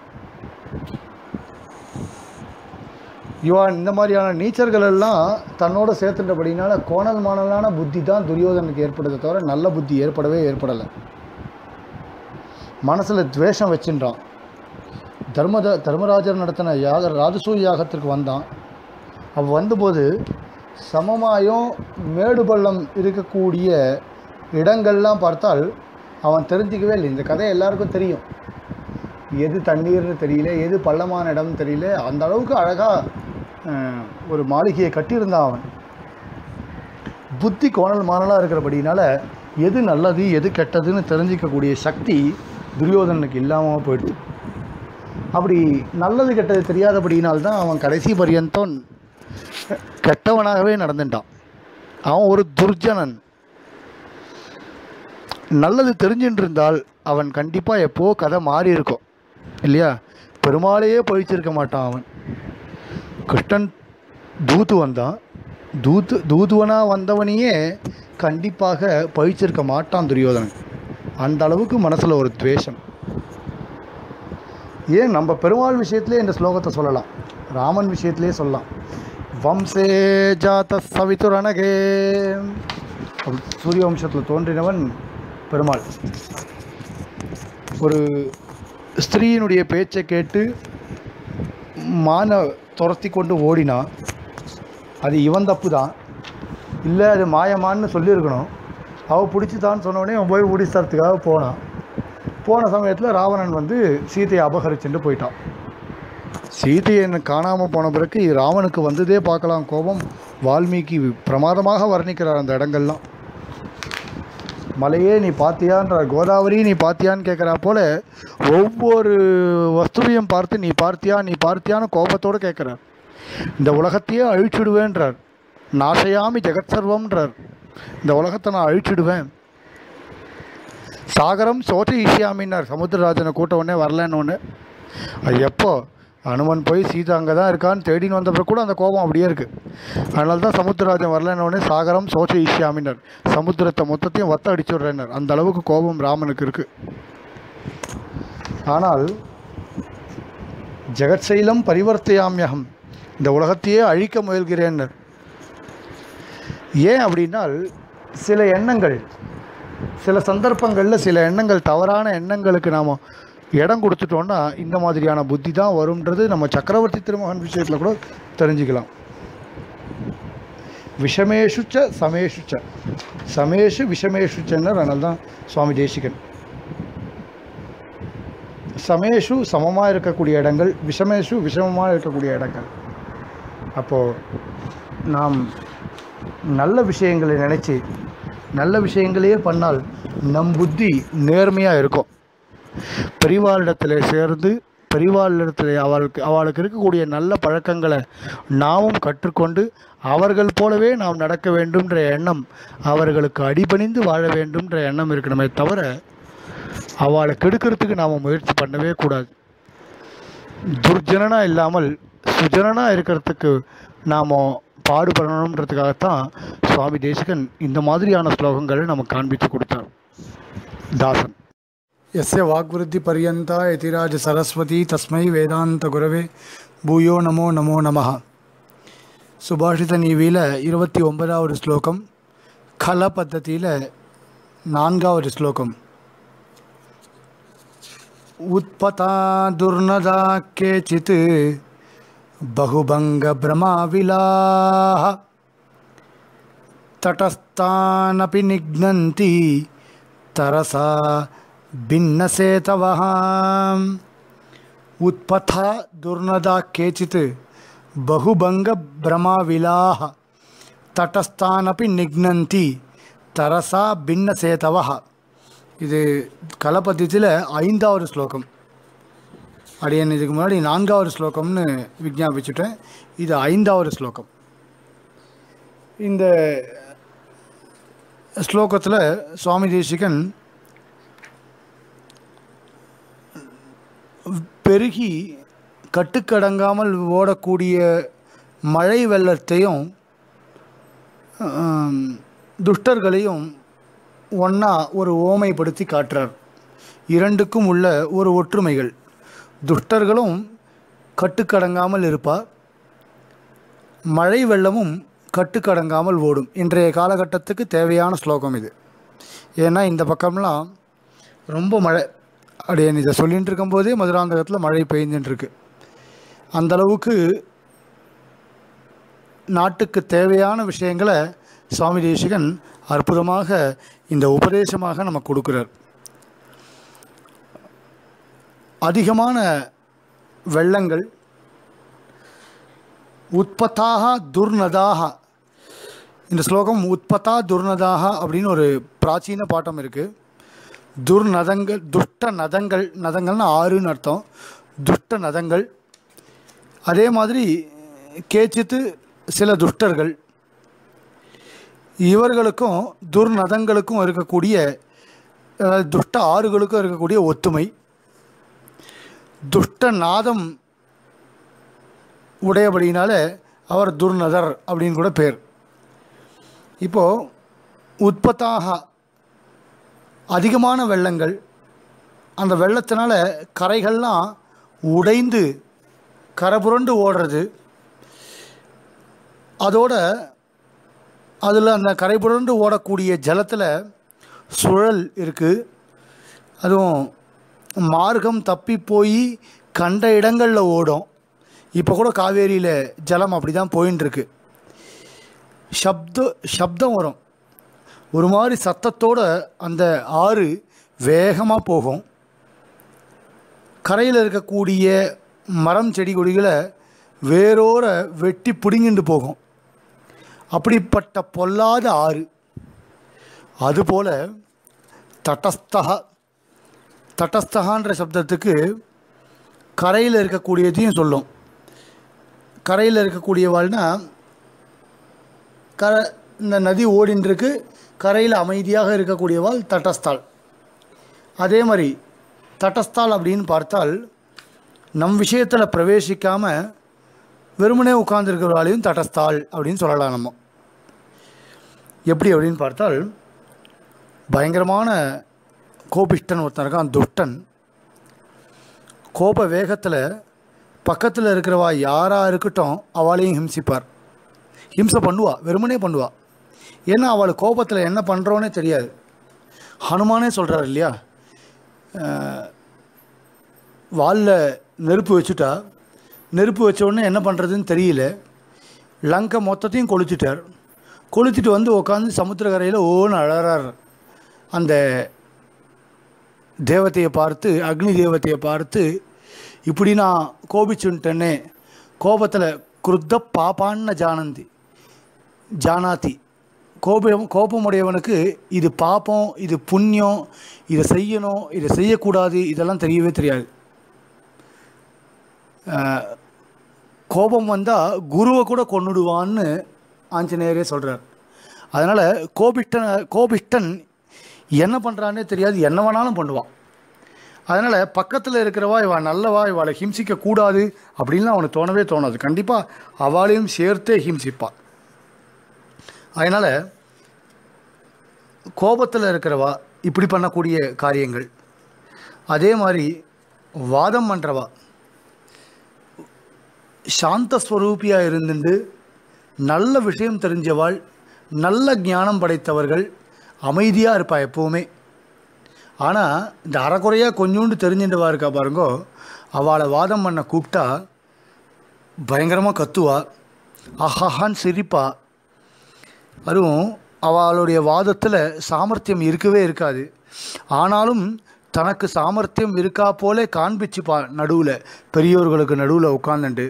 இவன் இந்த மாதிரியான நீச்சர்கள் எல்லாம் தன்னோட சேர்த்துட்டபடினால கோணல் மானலான புத்தி தான் துரியோதனுக்கு ஏற்படுறதை தவிர நல்ல புத்தி ஏற்படவே ஏற்படலை. மனசில் துவேஷம் வச்சுட்டான். தர்மத தர்மராஜர் நடத்தின யாக ராஜசூய யாகத்திற்கு வந்தான். அவன் வந்தபோது சமமாயும் மேடு பள்ளம் இருக்கக்கூடிய இடங்கள்லாம் பார்த்தால் அவன் தெரிஞ்சிக்கவே இல்லை. இந்த கதை எல்லாருக்கும் தெரியும், எது தண்ணீர்னு தெரியல, எது பள்ளமான இடம்னு தெரியல. அந்த அளவுக்கு அழகாக ஒரு மாளிகையை கட்டியிருந்தான் அவன். புத்தி கோணல் மாணலாக இருக்கிறபடினால எது நல்லது எது கெட்டதுன்னு தெரிஞ்சிக்கக்கூடிய சக்தி துரியோதனுக்கு இல்லாமல் போயிடுது. அப்படி நல்லது கெட்டது தெரியாதபடினால்தான் அவன் கடைசி பரியந்தம் கெட்டவனாகவே நடந்துட்டான். அவன் ஒரு துர்ஜனன். நல்லது தெரிஞ்சுட்டு இருந்தால் அவன் கண்டிப்பாக எப்போ கதை மாறி இருக்கும் இல்லையா? பெருமாளையே பழிச்சிருக்க மாட்டான் அவன். கிருஷ்ணன் தூது வந்தான், தூது தூதுவனாக வந்தவனையே கண்டிப்பாக பழிச்சிருக்க மாட்டான் துரியோதனன். அந்த அளவுக்கு மனசில் ஒரு துவேஷம். ஏன் நம்ம பெருமாள் விஷயத்திலே இந்த ஸ்லோகத்தை சொல்லலாம், ராமன் விஷயத்திலே சொல்லலாம். வம்சே ஜாத சவிதுரனகே, சூரிய வம்சத்தில் தோன்றினவன் பெருமாள். ஒரு ஸ்திரீயினுடைய பேச்சை கேட்டு மான துரத்தி கொண்டு ஓடினா அது இவன் தப்பு தான், இல்லை அது மாயமான்னு சொல்லியிருக்கணும். அவள் பிடிச்சி தான் சொன்னோடனே அவன் போய் பிடிச்சதுக்காக போனான். போன சமயத்தில் ராவணன் வந்து சீதையை அபகரிச்சுட்டு போயிட்டான். சீதையை காணாமல் போன பிறகு ராவனுக்கு வந்ததே பார்க்கலாம் கோபம். வால்மீகி பிரமாதமாக வர்ணிக்கிறார் அந்த இடங்கள்லாம். மலையே நீ பார்த்தியான்ற, கோதாவரி நீ பார்த்தியான்னு கேட்குறா போல் ஒவ்வொரு வஸ்துவையும் பார்த்து நீ பார்த்தியா நீ பார்த்தியான்னு கோபத்தோடு கேட்குறார். இந்த உலகத்தையே அழிச்சுடுவேன்றார். நாசையாமி ஜெகத் சர்வம்ன்றார். இந்த உலகத்தை நான் அழிச்சுடுவேன். சாகரம் சோற்ற ஈசியாமின்னார். சமுத்திரராஜனை கூட்ட உடனே வரலன்னு ஒன்று. அது எப்போ அனுமன் போய் சீதா அங்கே தான் இருக்கான்னு தேடின்னு வந்தப்போ கூட அந்த கோபம் அப்படியே இருக்குது. அதனால தான் சமுத்திரராஜன் வரலன்னு உடனே சாகரம் சோற்ற ஈசியாமின்னார். சமுத்திரத்தை மொத்தத்தையும் வத்த அடிச்சு விட்றேன்னார். அந்த அளவுக்கு கோபம் ராமனுக்கு இருக்குது. ஆனால் ஜெகத்சைலம் பரிவர்த்தையாமியகம், இந்த உலகத்தையே அழிக்க முயல்கிறேன்னர். ஏன் அப்படின்னால் சில எண்ணங்கள், சில சந்தர்ப்பங்களில் சில எண்ணங்கள், தவறான எண்ணங்களுக்கு நாம் இடம் கொடுத்துட்டோன்னா இந்த மாதிரியான புத்தி தான் வரும்ன்றது நம்ம சக்கரவர்த்தி திருமகன் விஷயத்தில் கூட தெரிஞ்சுக்கலாம். விஷமேஷுச்ச சமேஷுச்ச, சமேஷு விஷமேஷுச்சன்னர். அதனால தான் சுவாமி தேசிகன் சமேஷு சமமாக இருக்கக்கூடிய இடங்கள், விஷமேஷு விஷமமாக இருக்கக்கூடிய இடங்கள். அப்போது நாம் நல்ல விஷயங்களை நினச்சி நல்ல விஷயங்களையே பண்ணால் நம் புத்தி நேர்மையாக இருக்கும். பெரிவாளிடத்தில் சேர்ந்து பெரிவாளிடத்தில் அவளுக்கு அவளுக்கு இருக்கக்கூடிய நல்ல பழக்கங்களை நாமும் கற்றுக்கொண்டு அவர்கள் போலவே நாம் நடக்க வேண்டும்ன்ற எண்ணம், அவர்களுக்கு அடிபணிந்து வாழ வேண்டும்ன்ற எண்ணம் இருக்கணுமே தவிர அவளை கெடுக்கிறதுக்கு நாம் முயற்சி பண்ணவே கூடாது. துர்ஜனனாக இல்லாமல் சுஜனனாக இருக்கிறதுக்கு நாம் பாடுபடணுன்றதுக்காகத்தான் சுவாமி தேசிகன் இந்த மாதிரியான ஸ்லோகங்களை நமக்கு காண்பித்து கொடுத்தார். தாசன். யஸ்ய வாக்விருத்தி பர்யந்தா யதிராஜ சரஸ்வதி தஸ்மை வேதாந்த குரவே பூயோ நமோ நமோ நமஹ. சுபாஷித நீவியில் இருபத்தி ஒன்பதாவது ஸ்லோகம், கல பத்ததியில் நான்காவது ஸ்லோகம். உத்பதா துர்நதா கேச்சித் பகுபங்க பிரமாவிலாஹ தடஸ்தானபி நிக்னந்தி தரசா பின்னசேதவஹ. உத்பதா துர்நதா கேச்சித் பகுபங்க பிரமாவிலாஹ தடஸ்தானபி நிக்னந்தி தரசா பின்னசேதவஹ. இது கலபத்தியில் ஐந்தாவது ஸ்லோகம். அடியன் இதுக்கு முன்னாடி நான்காவது ஸ்லோகம்னு விஞ்ஞாபிச்சுட்டேன். இது ஐந்தாவது ஸ்லோகம். இந்த ஸ்லோகத்தில் சுவாமி தேசிகன் பெருகி கட்டுக்கடங்காமல் ஓடக்கூடிய மழை வெள்ளத்தையும் துஷ்டர்களையும் ஒன்றா ஒரு ஓமைப்படுத்தி காட்டுறார். இரண்டுக்கும் உள்ள ஒரு ஒற்றுமைகள். துஷ்டர்களும் கட்டுக்கடங்காமல் இருப்பார், மழை வெள்ளமும் கட்டுக்கடங்காமல் ஓடும். இன்றைய காலகட்டத்துக்கு தேவையான ஸ்லோகம் இது. ஏன்னா இந்த பக்கம்லாம் ரொம்ப மழை, அப்படியே இதை சொல்லிகிட்டு இருக்கும்போதே மதுராந்தகத்தில் மழை பெய்ஞ்சுட்டு இருக்கு. அந்தளவுக்கு நாட்டுக்கு தேவையான விஷயங்களை சுவாமி தேசிகன் அற்புதமாக இந்த உபதேசமாக நமக்கு கொடுக்குறார். அதிகமான வெள்ளங்கள், உற்பத்தாக துர்நதாக, இந்த ஸ்லோகம் உற்பத்தா துர்நதாக அப்படின்னு ஒரு பிராச்சீன பாட்டம் இருக்குது. துர்நதங்கள், துஷ்ட நதங்கள், நதங்கள்னு ஆறுன்னு அர்த்தம், துஷ்ட நதங்கள். அதே மாதிரி கேச்சித்து சில துஷ்டர்கள், இவர்களுக்கும் துர்நதங்களுக்கும் இருக்கக்கூடிய, துஷ்ட ஆறுகளுக்கும் இருக்கக்கூடிய ஒத்துமை. துஷ்ட நாதம் உடையபடினால அவர் துர்நதர் அப்படின்னு கூட பேர். இப்போது உற்பத்தாக அதிகமான வெள்ளங்கள், அந்த வெள்ளத்தினால கரைகள்லாம் உடைந்து கரைபுரண்டு ஓடுறது. அதோட அதில் அந்த கரைபுரண்டு ஓடக்கூடிய ஜலத்தில் சுழல் இருக்குது. அதுவும் மார்க்கம் தப்பி போய் கண்ட இடங்களில் ஓடும். இப்போ கூட காவேரியில் ஜலம் அப்படி தான் போயின்ட்டுருக்கு. சப்த சப்தம் வரும், ஒரு மாதிரி சத்தத்தோடு அந்த ஆறு வேகமாக போகும். கரையில் இருக்கக்கூடிய மரம் செடி கொடிகளை வேரோர வெட்டி பிடுங்கிண்டு போகும். அப்படிப்பட்ட பொல்லாத ஆறு. அதுபோல் தட்டஸ்தகா, தட்டஸ்தகான்ற சப்தத்துக்கு கரையில் இருக்கக்கூடியதையும் சொல்லும். கரையில் இருக்கக்கூடியவாள்னா கரை, இந்த நதி ஓடின்றிருக்கு, கரையில் அமைதியாக இருக்கக்கூடியவாள் தட்டஸ்தாள். அதே மாதிரி தட்டஸ்தாள் அப்படின்னு பார்த்தால் நம் விஷயத்தில் பிரவேசிக்காமல் வெறுமனே உட்கார்ந்துருக்கிறவாளையும் தட்டஸ்தாள் அப்படின்னு சொல்லலாம். நம்ம எப்படி அப்படின்னு பார்த்தால், பயங்கரமான கோபிஷ்டன் ஒருத்தன் இருக்கான், துஷ்டன். கோப வேகத்தில் பக்கத்தில் இருக்கிறவா யாராக இருக்கட்டும் அவளையும் ஹிம்சிப்பார். ஹிம்சை பண்ணுவா, வெறுமனே பண்ணுவா. ஏன்னா அவள் கோபத்தில் என்ன பண்ணுறோன்னே தெரியாது. ஹனுமானே சொல்கிறார் இல்லையா, வாலில் நெருப்பு வச்சுட்டா, நெருப்பு வச்ச உடனே என்ன பண்ணுறதுன்னு தெரியல, லங்கை மொத்தத்தையும் கொளுத்திட்டார். கொளுத்திட்டு வந்து உட்காந்து சமுத்திரக்கரையில் ஓன்னு அழறார். அந்த தேவத்தையை பார்த்து, அக்னி தேவத்தையை பார்த்து, இப்படி நான் கோபிச்சுட்டேன்னே, கோபத்தில் குருத்த பாப்பான்னு ஜானந்தி ஜானாதி, கோபம் கோபமுடையவனுக்கு இது பாப்பம், இது புண்ணியம், இதை செய்யணும், இதை செய்யக்கூடாது, இதெல்லாம் தெரியவே தெரியாது. கோபம் வந்தால் குருவை கூட கொன்னுடுவான்னு ஆஞ்சநேயரே சொல்கிறார். அதனால் கோபிஷ்டன் கோபிஷ்டன் என்ன பண்ணுறான்னே தெரியாது, என்ன வேணாலும் பண்ணுவான். அதனால் பக்கத்தில் இருக்கிறவா இவள் நல்லவா, இவளை ஹிம்சிக்கக்கூடாது அப்படின்லாம் அவனுக்கு தோணவே தோணாது. கண்டிப்பாக அவளையும் சேர்த்தே ஹிம்சிப்பாள். அதனால் கோபத்தில் இருக்கிறவா இப்படி பண்ணக்கூடிய காரியங்கள். அதே மாதிரி வாதம் பண்ணுறவா சாந்தஸ்வரூபியாக இருந்துட்டு நல்ல விஷயம் தெரிஞ்சவாள், நல்ல ஞானம் படைத்தவர்கள், அமைதியாக இருப்பா எப்போவுமே. ஆனால் இந்த அறக்குறையாக கொஞ்சோண்டு தெரிஞ்சுட்டுவா இருக்கா பாருங்கோ, அவளை வாதம் பண்ண கூப்பிட்டா பயங்கரமாக கத்துவா, ஆஹான்னு சிரிப்பா. அதுவும் அவளுடைய வாதத்தில் சாமர்த்தியம் இருக்கவே இருக்காது. ஆனாலும் தனக்கு சாமர்த்தியம் இருக்கா போலே காண்பிச்சுப்பா நடுவில், பெரியோர்களுக்கு நடுவில் உட்காந்துட்டு.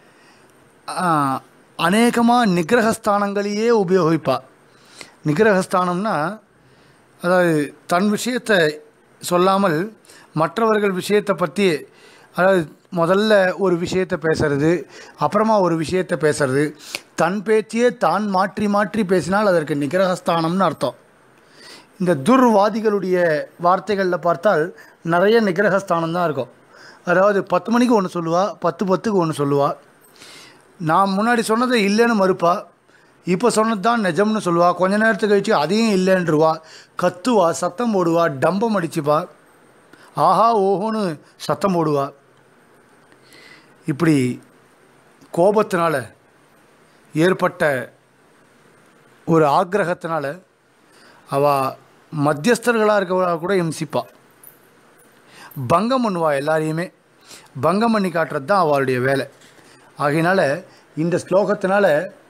அநேகமாக நிகிரகஸ்தானங்களையே உபயோகிப்பா. நிகிரகஸ்தானம்னா அதாவது தன் விஷயத்தை சொல்லாமல் மற்றவர்கள் விஷயத்தை பற்றி, அதாவது முதல்ல ஒரு விஷயத்தை பேசுறது, அப்புறமா ஒரு விஷயத்தை பேசுறது, தன் பேச்சையே தான் மாற்றி மாற்றி பேசினால் அதற்கு நிகிரகஸ்தானம்னு அர்த்தம். இந்த துர்வாதிகளுடைய வார்த்தைகளில் பார்த்தால் நிறைய நிகிரகஸ்தானம் தான் இருக்கும். அதாவது பத்து மணிக்கு ஒன்று சொல்லுவா, பத்து பத்துக்கு ஒன்று சொல்லுவா, நான் முன்னாடி சொன்னதை இல்லைன்னு மறுப்பா, இப்போ சொன்னது தான் நிஜம்னு சொல்லுவா, கொஞ்ச நேரத்துக்கு கழிச்சு அதையும் இல்லைன்றுவா, கத்துவா, சத்தம் போடுவா, டம்பம் அடிச்சுப்பா, ஆஹா ஓஹோன்னு சத்தம் போடுவா. இப்படி கோபத்தினால ஏற்பட்ட ஒரு ஆக்கிரகத்தினால அவள் மத்தியஸ்தர்களாக இருக்கிறவளாக கூட ஹிம்சிப்பா. பங்கம் பண்ணுவா, எல்லாரையுமே பங்கம் பண்ணி காட்டுறது தான் அவளுடைய வேலை. ஆகையினால இந்த ஸ்லோகத்தினால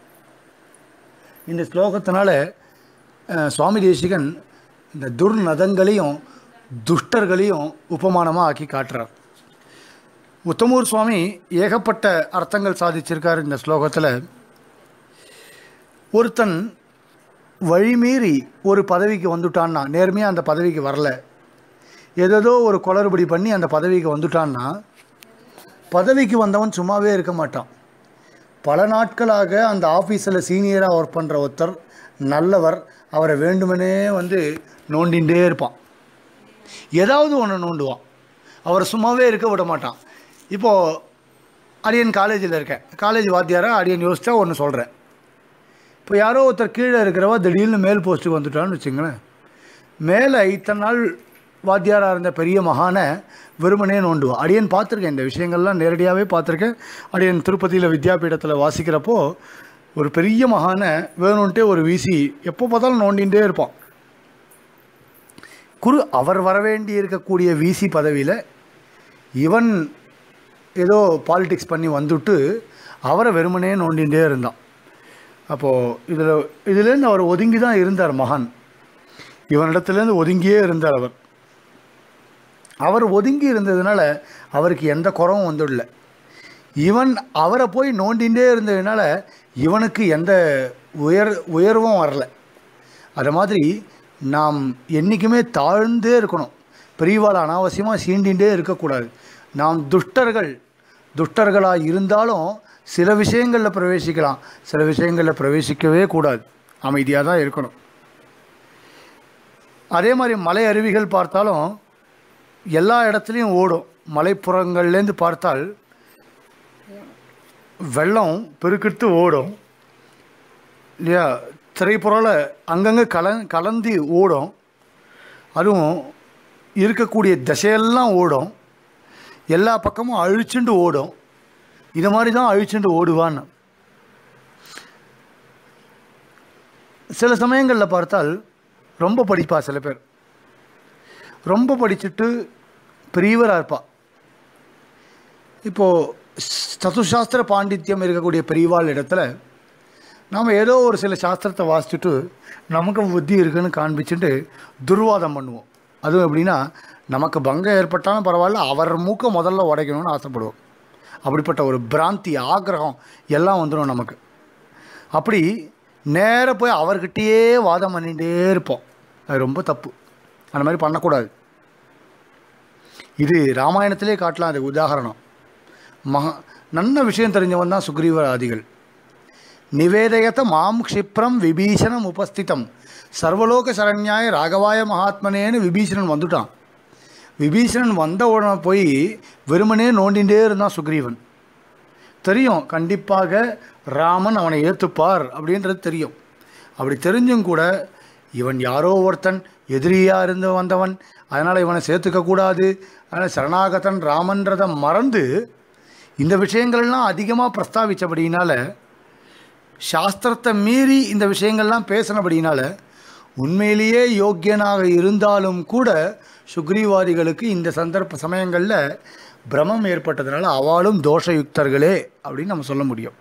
இந்த ஸ்லோகத்தினால சுவாமி தேசிகன் இந்த துர்நதங்களையும் துஷ்டர்களையும் உபமானமாக ஆக்கி காட்டுறார். உத்தமூர் சுவாமி ஏகப்பட்ட அர்த்தங்கள் சாதிச்சிருக்கார் இந்த ஸ்லோகத்தில். ஒருத்தன் வழிமீறி ஒரு பதவிக்கு வந்துட்டான்னா, நேர்மையாக அந்த பதவிக்கு வரல, ஏதோ ஒரு குளறுபடி பண்ணி அந்த பதவிக்கு வந்துட்டான்னா, பதவிக்கு வந்தவன் சும்மாவே இருக்க மாட்டான். பல நாட்களாக அந்த ஆஃபீஸில் சீனியராக ஒர்க் பண்ணுற ஒருத்தர் நல்லவர், அவரை வேண்டுமெனே வந்து நோண்டிகிட்டே இருப்பான். ஏதாவது ஒன்று நோண்டுவான், அவரை சும்மாவே இருக்க விட மாட்டான். இப்போது அடியன் காலேஜில் இருக்கேன், காலேஜ் வாத்தியாராக அடியன் யோசித்தா ஒன்று சொல்கிறேன். இப்போ யாரோ ஒருத்தர் கீழே இருக்கிறவா திடீர்னு மேல் போஸ்ட்டுக்கு வந்துட்டான்னு வச்சுங்களேன். மேலே இத்தனை நாள் வாத்தியாராக இருந்த பெரிய மகானை வெறுமனே நோண்டுவான். அடியன் பார்த்துருக்கேன், இந்த விஷயங்கள்லாம் நேரடியாகவே பார்த்துருக்கேன். அடியன் திருப்பதியில் வித்யாபீடத்தில் வாசிக்கிறப்போ ஒரு பெரிய மகானை வேணும்ன்ட்டே ஒரு வீசி எப்போ பார்த்தாலும் நோண்டிகிட்டே இருப்பான். குரு அவர் வரவேண்டி இருக்கக்கூடிய வீசி பதவியில் இவன் ஏதோ பாலிடிக்ஸ் பண்ணி வந்துட்டு அவரை வெறுமனே நோண்டிகிட்டே இருந்தான். அப்போது இதில் இதுலேருந்து அவர் ஒதுங்கி தான் இருந்தார் மகான். இவனிடத்துலேருந்து ஒதுங்கியே இருந்தார் அவர். அவர் ஒதுங்கி இருந்ததுனால அவருக்கு எந்த குறவும் வந்துடல. இவன் அவரை போய் நோண்டிகிட்டே இருந்ததுனால இவனுக்கு எந்த உயர் உயர்வும் வரல. அது மாதிரி நாம் என்றைக்குமே தாழ்ந்தே இருக்கணும், பெரியவாள் அனாவசியமாக சீண்டிகிட்டே இருக்கக்கூடாது. நாம் துஷ்டர்கள் துஷ்டர்களாக இருந்தாலும் சில விஷயங்களில் பிரவேசிக்கலாம், சில விஷயங்களில் பிரவேசிக்கவே கூடாது, அமைதியாக தான் இருக்கணும். அதே மாதிரி மலை அருவிகள் பார்த்தாலும் எல்லா இடத்துலையும் ஓடும். மலைப்புறங்கள்லேருந்து பார்த்தால் வெள்ளம் பெருக்கெடுத்து ஓடும் இல்லையா, திரைப்புறால் அங்கங்கே கல கலந்து ஓடும். அதுவும் இருக்கக்கூடிய திசையெல்லாம் ஓடும், எல்லா பக்கமும் அழிச்சுண்டு ஓடும். இது மாதிரி தான் அழிச்சுண்டு ஓடுவான்னு. சில சமயங்களில் பார்த்தால் ரொம்ப படிப்பா, சில பேர் ரொம்ப படிச்சுட்டு பெரியவராக இருப்பா. இப்போது சதுசாஸ்திர பாண்டித்யம் இருக்கக்கூடிய பெரியவாள் இடத்துல நாம் ஏதோ ஒரு சில சாஸ்திரத்தை வாசிச்சுட்டு நமக்கு புத்தி இருக்குன்னு காண்பிச்சுட்டு துர்வாதம் பண்ணுவோம். அதுவும் எப்படின்னா, நமக்கு பங்கம் ஏற்பட்டாலும் பரவாயில்ல, அவர் மூக்க முதல்ல உடைக்கணும்னு ஆசைப்படுவோம். அப்படிப்பட்ட ஒரு பிராந்தி, ஆக்கிரகம் எல்லாம் வந்துடும் நமக்கு. அப்படி நேராக போய் அவர்கிட்டயே வாதம் பண்ணிகிட்டே இருப்போம். அது ரொம்ப தப்பு, அந்த மாதிரி பண்ணக்கூடாது. இது ராமாயணத்திலே காட்டலாம். அது உதாரணம். மகா நல்ல விஷயம் தெரிஞ்சவன் தான் சுக்ரீவ ஆதிகள். நிவேதயத்த மாம் க்ஷிப்ரம் விபீஷணம் உபஸ்திதம் சர்வலோக சரண்யாய ராகவாய மகாத்மனேன்னு விபீஷணன் வந்துட்டான். விபீஷணன் வந்த உடனே போய் வெறுமனே நோண்டிகிட்டே இருந்தான் சுக்ரீவன். தெரியும் கண்டிப்பாக ராமன் அவனை ஏற்றுப்பார் அப்படின்றது தெரியும். அப்படி தெரிஞ்சும் கூட இவன் யாரோ ஒருத்தன் எதிரியாக இருந்து வந்தவன், அதனால் இவனை சேர்த்துக்கக்கூடாது, அதனால் சரணாகதன் ராமன்றதை மறந்து இந்த விஷயங்கள்லாம் அதிகமாக பிரஸ்தாபித்தபடினால, சாஸ்திரத்தை மீறி இந்த விஷயங்கள்லாம் பேசினபடினால, உண்மையிலேயே யோக்கியனாக இருந்தாலும் கூட சுக்ரீவாதிகளுக்கு இந்த சந்தர்ப்ப சமயங்களில் பிரமம் ஏற்பட்டதுனால அவளும் தோஷயுக்தர்களே அப்படின்னு நம்ம சொல்ல முடியும்.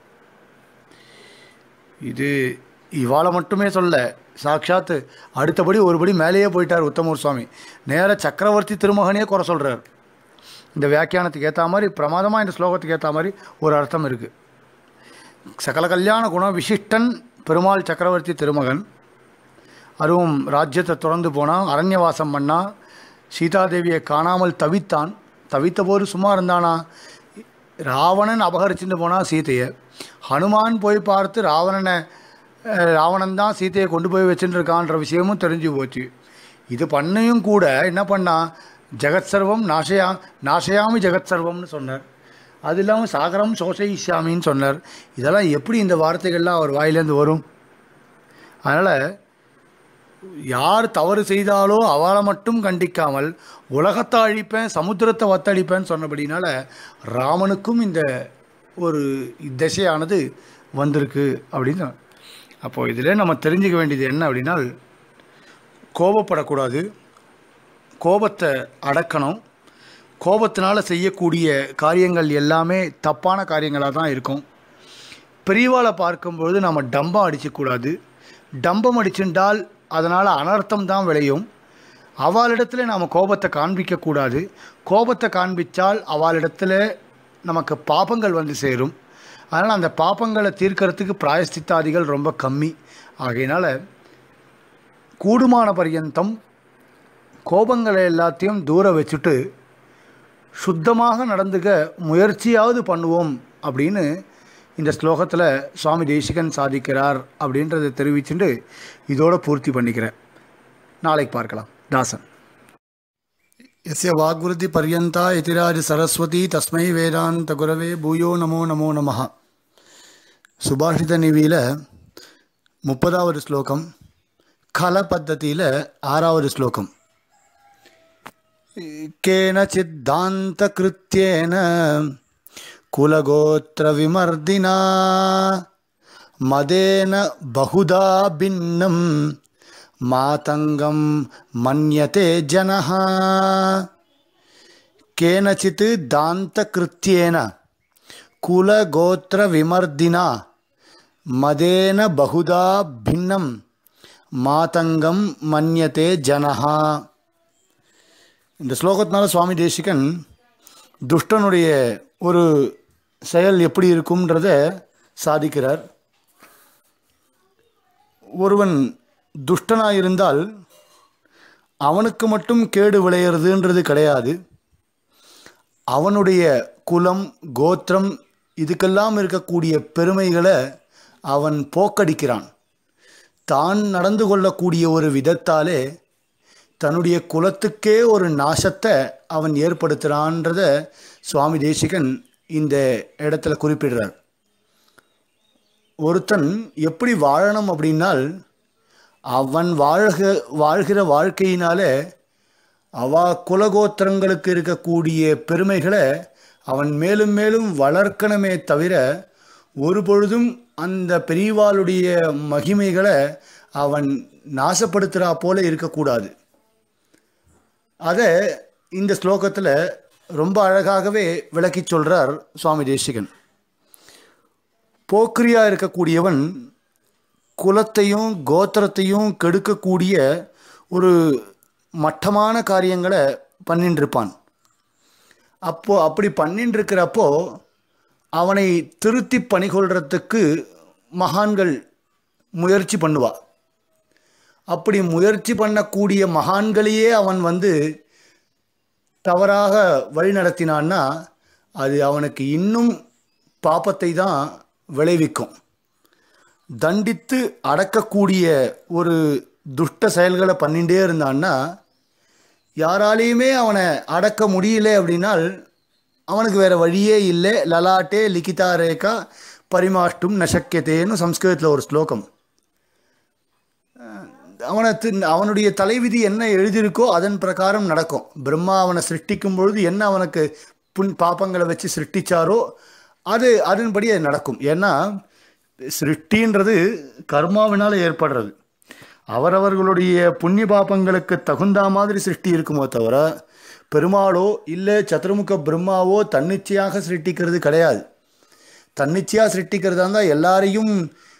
இது இவாளை மட்டுமே சொல்ல, சாட்சாத்து அடுத்தபடி ஒருபடி மேலேயே போயிட்டார் உத்தமூர் சுவாமி. நேர சக்கரவர்த்தி திருமகனையே குறை சொல்கிறார். இந்த வியாக்கியானத்துக்கு ஏற்ற மாதிரி பிரமாதமாக இந்த ஸ்லோகத்துக்கு ஏற்ற மாதிரி ஒரு அர்த்தம் இருக்குது. சகல கல்யாண குணம் விசிஷ்டன் பெருமாள் சக்கரவர்த்தி திருமகன். அதுவும் ராஜ்யத்தை தொடர்ந்து போனான், அரண்யவாசம் பண்ணான், சீதாதேவியை காணாமல் தவித்தான். தவித்த போது சும்மா இருந்தானா? ராவணன் அபகரிச்சுட்டு போனால் சீதையை, ஹனுமான் போய் பார்த்து ராவணனை ராவணன் தான் சீதையை கொண்டு போய் வச்சுட்டு இருக்கான்ற விஷயமும் தெரிஞ்சு போச்சு. இது பண்ணியும் கூட என்ன பண்ணால், ஜெகத் சர்வம் நாசயா நாசயாமி ஜெகத் சர்வம்னு சொன்னார். அது இல்லாமல் சாகரம் சோஷயிஷ்யாமின்னு சொன்னார். இதெல்லாம் எப்படி இந்த வார்த்தைகள்லாம் அவர் வாயிலேருந்து வரும்? அதனால் யார் தவறு செய்தாலோ அவளை மட்டும் கண்டிக்காமல் உலகத்தை அழிப்பேன், சமுத்திரத்தை வத்தழிப்பேன்னு சொன்னபடினால ராமனுக்கும் இந்த ஒரு திசையானது வந்திருக்கு அப்படின்னு. அப்போது இதில் நம்ம தெரிஞ்சுக்க வேண்டியது என்ன அப்படின்னா, கோபப்படக்கூடாது, கோபத்தை அடக்கணும். கோபத்தினால் செய்யக்கூடிய காரியங்கள் எல்லாமே தப்பான காரியங்களாக தான் இருக்கும். பெரியவாளை பார்க்கும்பொழுது நம்ம டம்பம் அடிக்கக்கூடாது. டம்பம் அடிச்சுட்டால் அதனால் அனர்த்தம் தான் விளையும். அவளிடத்தில் நாம் கோபத்தை காண்பிக்கக்கூடாது. கோபத்தை காண்பித்தால் அவளிடத்தில் நமக்கு பாபங்கள் வந்து சேரும். அதனால் அந்த பாபங்களை தீர்க்கறதுக்கு பிராயஷ்சித்தாதிகள் ரொம்ப கம்மி. ஆகையினால் கூடுமான பர்யந்தம் கோபங்களை எல்லாத்தையும் தூர வச்சுட்டு சுத்தமாக நடந்துக்க முயற்சியாவது பண்ணுவோம் அப்படின்னு இந்த ஸ்லோகத்தில் சுவாமி தேசிகன் சாதிக்கிறார் அப்படின்றத தெரிவிச்சுட்டு இதோட பூர்த்தி பண்ணிக்கிறேன். நாளைக்கு பார்க்கலாம். தாசன். யஸ்ய வாக்விருத்தி பர்யந்தா யதிராஜ சரஸ்வதி தஸ்மை வேதாந்த குரவே பூயோ நமோ நமோ நமஹ. சுபாஷித நீவியில் முப்பதாவது ஸ்லோகம், கல பத்ததியில் ஆறாவது ஸ்லோகம். கேனசித்தாந்த கிருத்யேன குலகோத்திர விமர்தினா மதேன பகுதா பின்னம் மாதங்கம் மன்யதே ஜனஹ. கேனசித் தாந்த கிருத்யேன குலகோத்திர விமர்தினா மதேன பகுதா பின்னம் மாதங்கம் மன்யதே ஜனஹ. இந்த ஸ்லோகத்தினால சுவாமி தேசிகன் துஷ்டனுடைய ஒரு செயல் எப்படி இருக்கும்ன்றத சாதிக்கிறார். ஒருவன் துஷ்டனாக இருந்தால் அவனுக்கு மட்டும் கேடு விளையிறதுன்றது கிடையாது. அவனுடைய குலம் கோத்திரம் இதுக்கெல்லாம் இருக்கக்கூடிய பெருமைகளை அவன் போக்கடிக்கிறான். தான் நடந்து கொள்ளக்கூடிய ஒரு விதத்தாலே தன்னுடைய குலத்துக்கே ஒரு நாசத்தை அவன் ஏற்படுத்துகிறான்றத சுவாமி தேசிகன் இந்த இடத்துல குறிப்பிடுறார். ஒருத்தன் எப்படி வாழணும் அப்படின்னால் அவன் வாழ்க வாழ்கிற வாழ்க்கையினாலே அவ குலகோத்திரங்களுக்கு இருக்கக்கூடிய பெருமைகளை அவன் மேலும் மேலும் வளர்க்கணுமே தவிர ஒரு பொழுதும் அந்த பெரியவாளுடைய மகிமைகளை அவன் நாசப்படுத்துகிறா போல இருக்கக்கூடாது. அதை இந்த ஸ்லோகத்தில் ரொம்ப அழகாகவே விளக்கி சொல்கிறார் சுவாமி தேசிகன். போக்கிரியாக இருக்கக்கூடியவன் குலத்தையும் கோத்திரத்தையும் கெடுக்கக்கூடிய ஒரு மட்டமான காரியங்களை பண்ணின்னு இருப்பான். அப்போது அப்படி பண்ணின்னு இருக்கிறப்போ அவனை திருத்தி பணிகொள்கிறதுக்கு மகான்கள் முயற்சி பண்ணுவா. அப்படி முயற்சி பண்ணக்கூடிய மகான்களையே அவன் வந்து தவறாக வழி நடத்தினான்னா அது அவனுக்கு இன்னும் பாபத்தை தான் விளைவிக்கும். தண்டித்து அடக்கக்கூடிய ஒரு துஷ்ட செயல்களை பண்ணிகிட்டே இருந்தான்னா யாராலையுமே அவனை அடக்க முடியல அப்படின்னால் அவனுக்கு வேறு வழியே இல்லை. லலாட்டே லிகிதா ரேகா பரிமாஷ்டும் நசக்கியத்தேன்னு சம்ஸ்கிருதத்தில் ஒரு ஸ்லோகம். அவனை அவனுடைய தலைவிதி என்ன எழுதியிருக்கோ அதன் பிரகாரம் நடக்கும். பிரம்மா அவனை சிருஷ்டிக்கும் பொழுது என்ன அவனுக்கு புண் பாப்பங்களை வச்சு சிருஷ்டிச்சாரோ அது அதன்படி அது நடக்கும். ஏன்னா சிருஷ்டின்றது கர்மாவினால் ஏற்படுறது. அவரவர்களுடைய புண்ணிய பாப்பங்களுக்கு தகுந்த மாதிரி சிருஷ்டி இருக்குமோ தவிர பெருமாளோ இல்லை சதுர்முக பிரம்மாவோ தன்னிச்சையாக சிருஷ்டிக்கிறது கிடையாது. தன்னிச்சையாக சிருஷ்டிக்கிறதா இருந்தால் எல்லாரையும்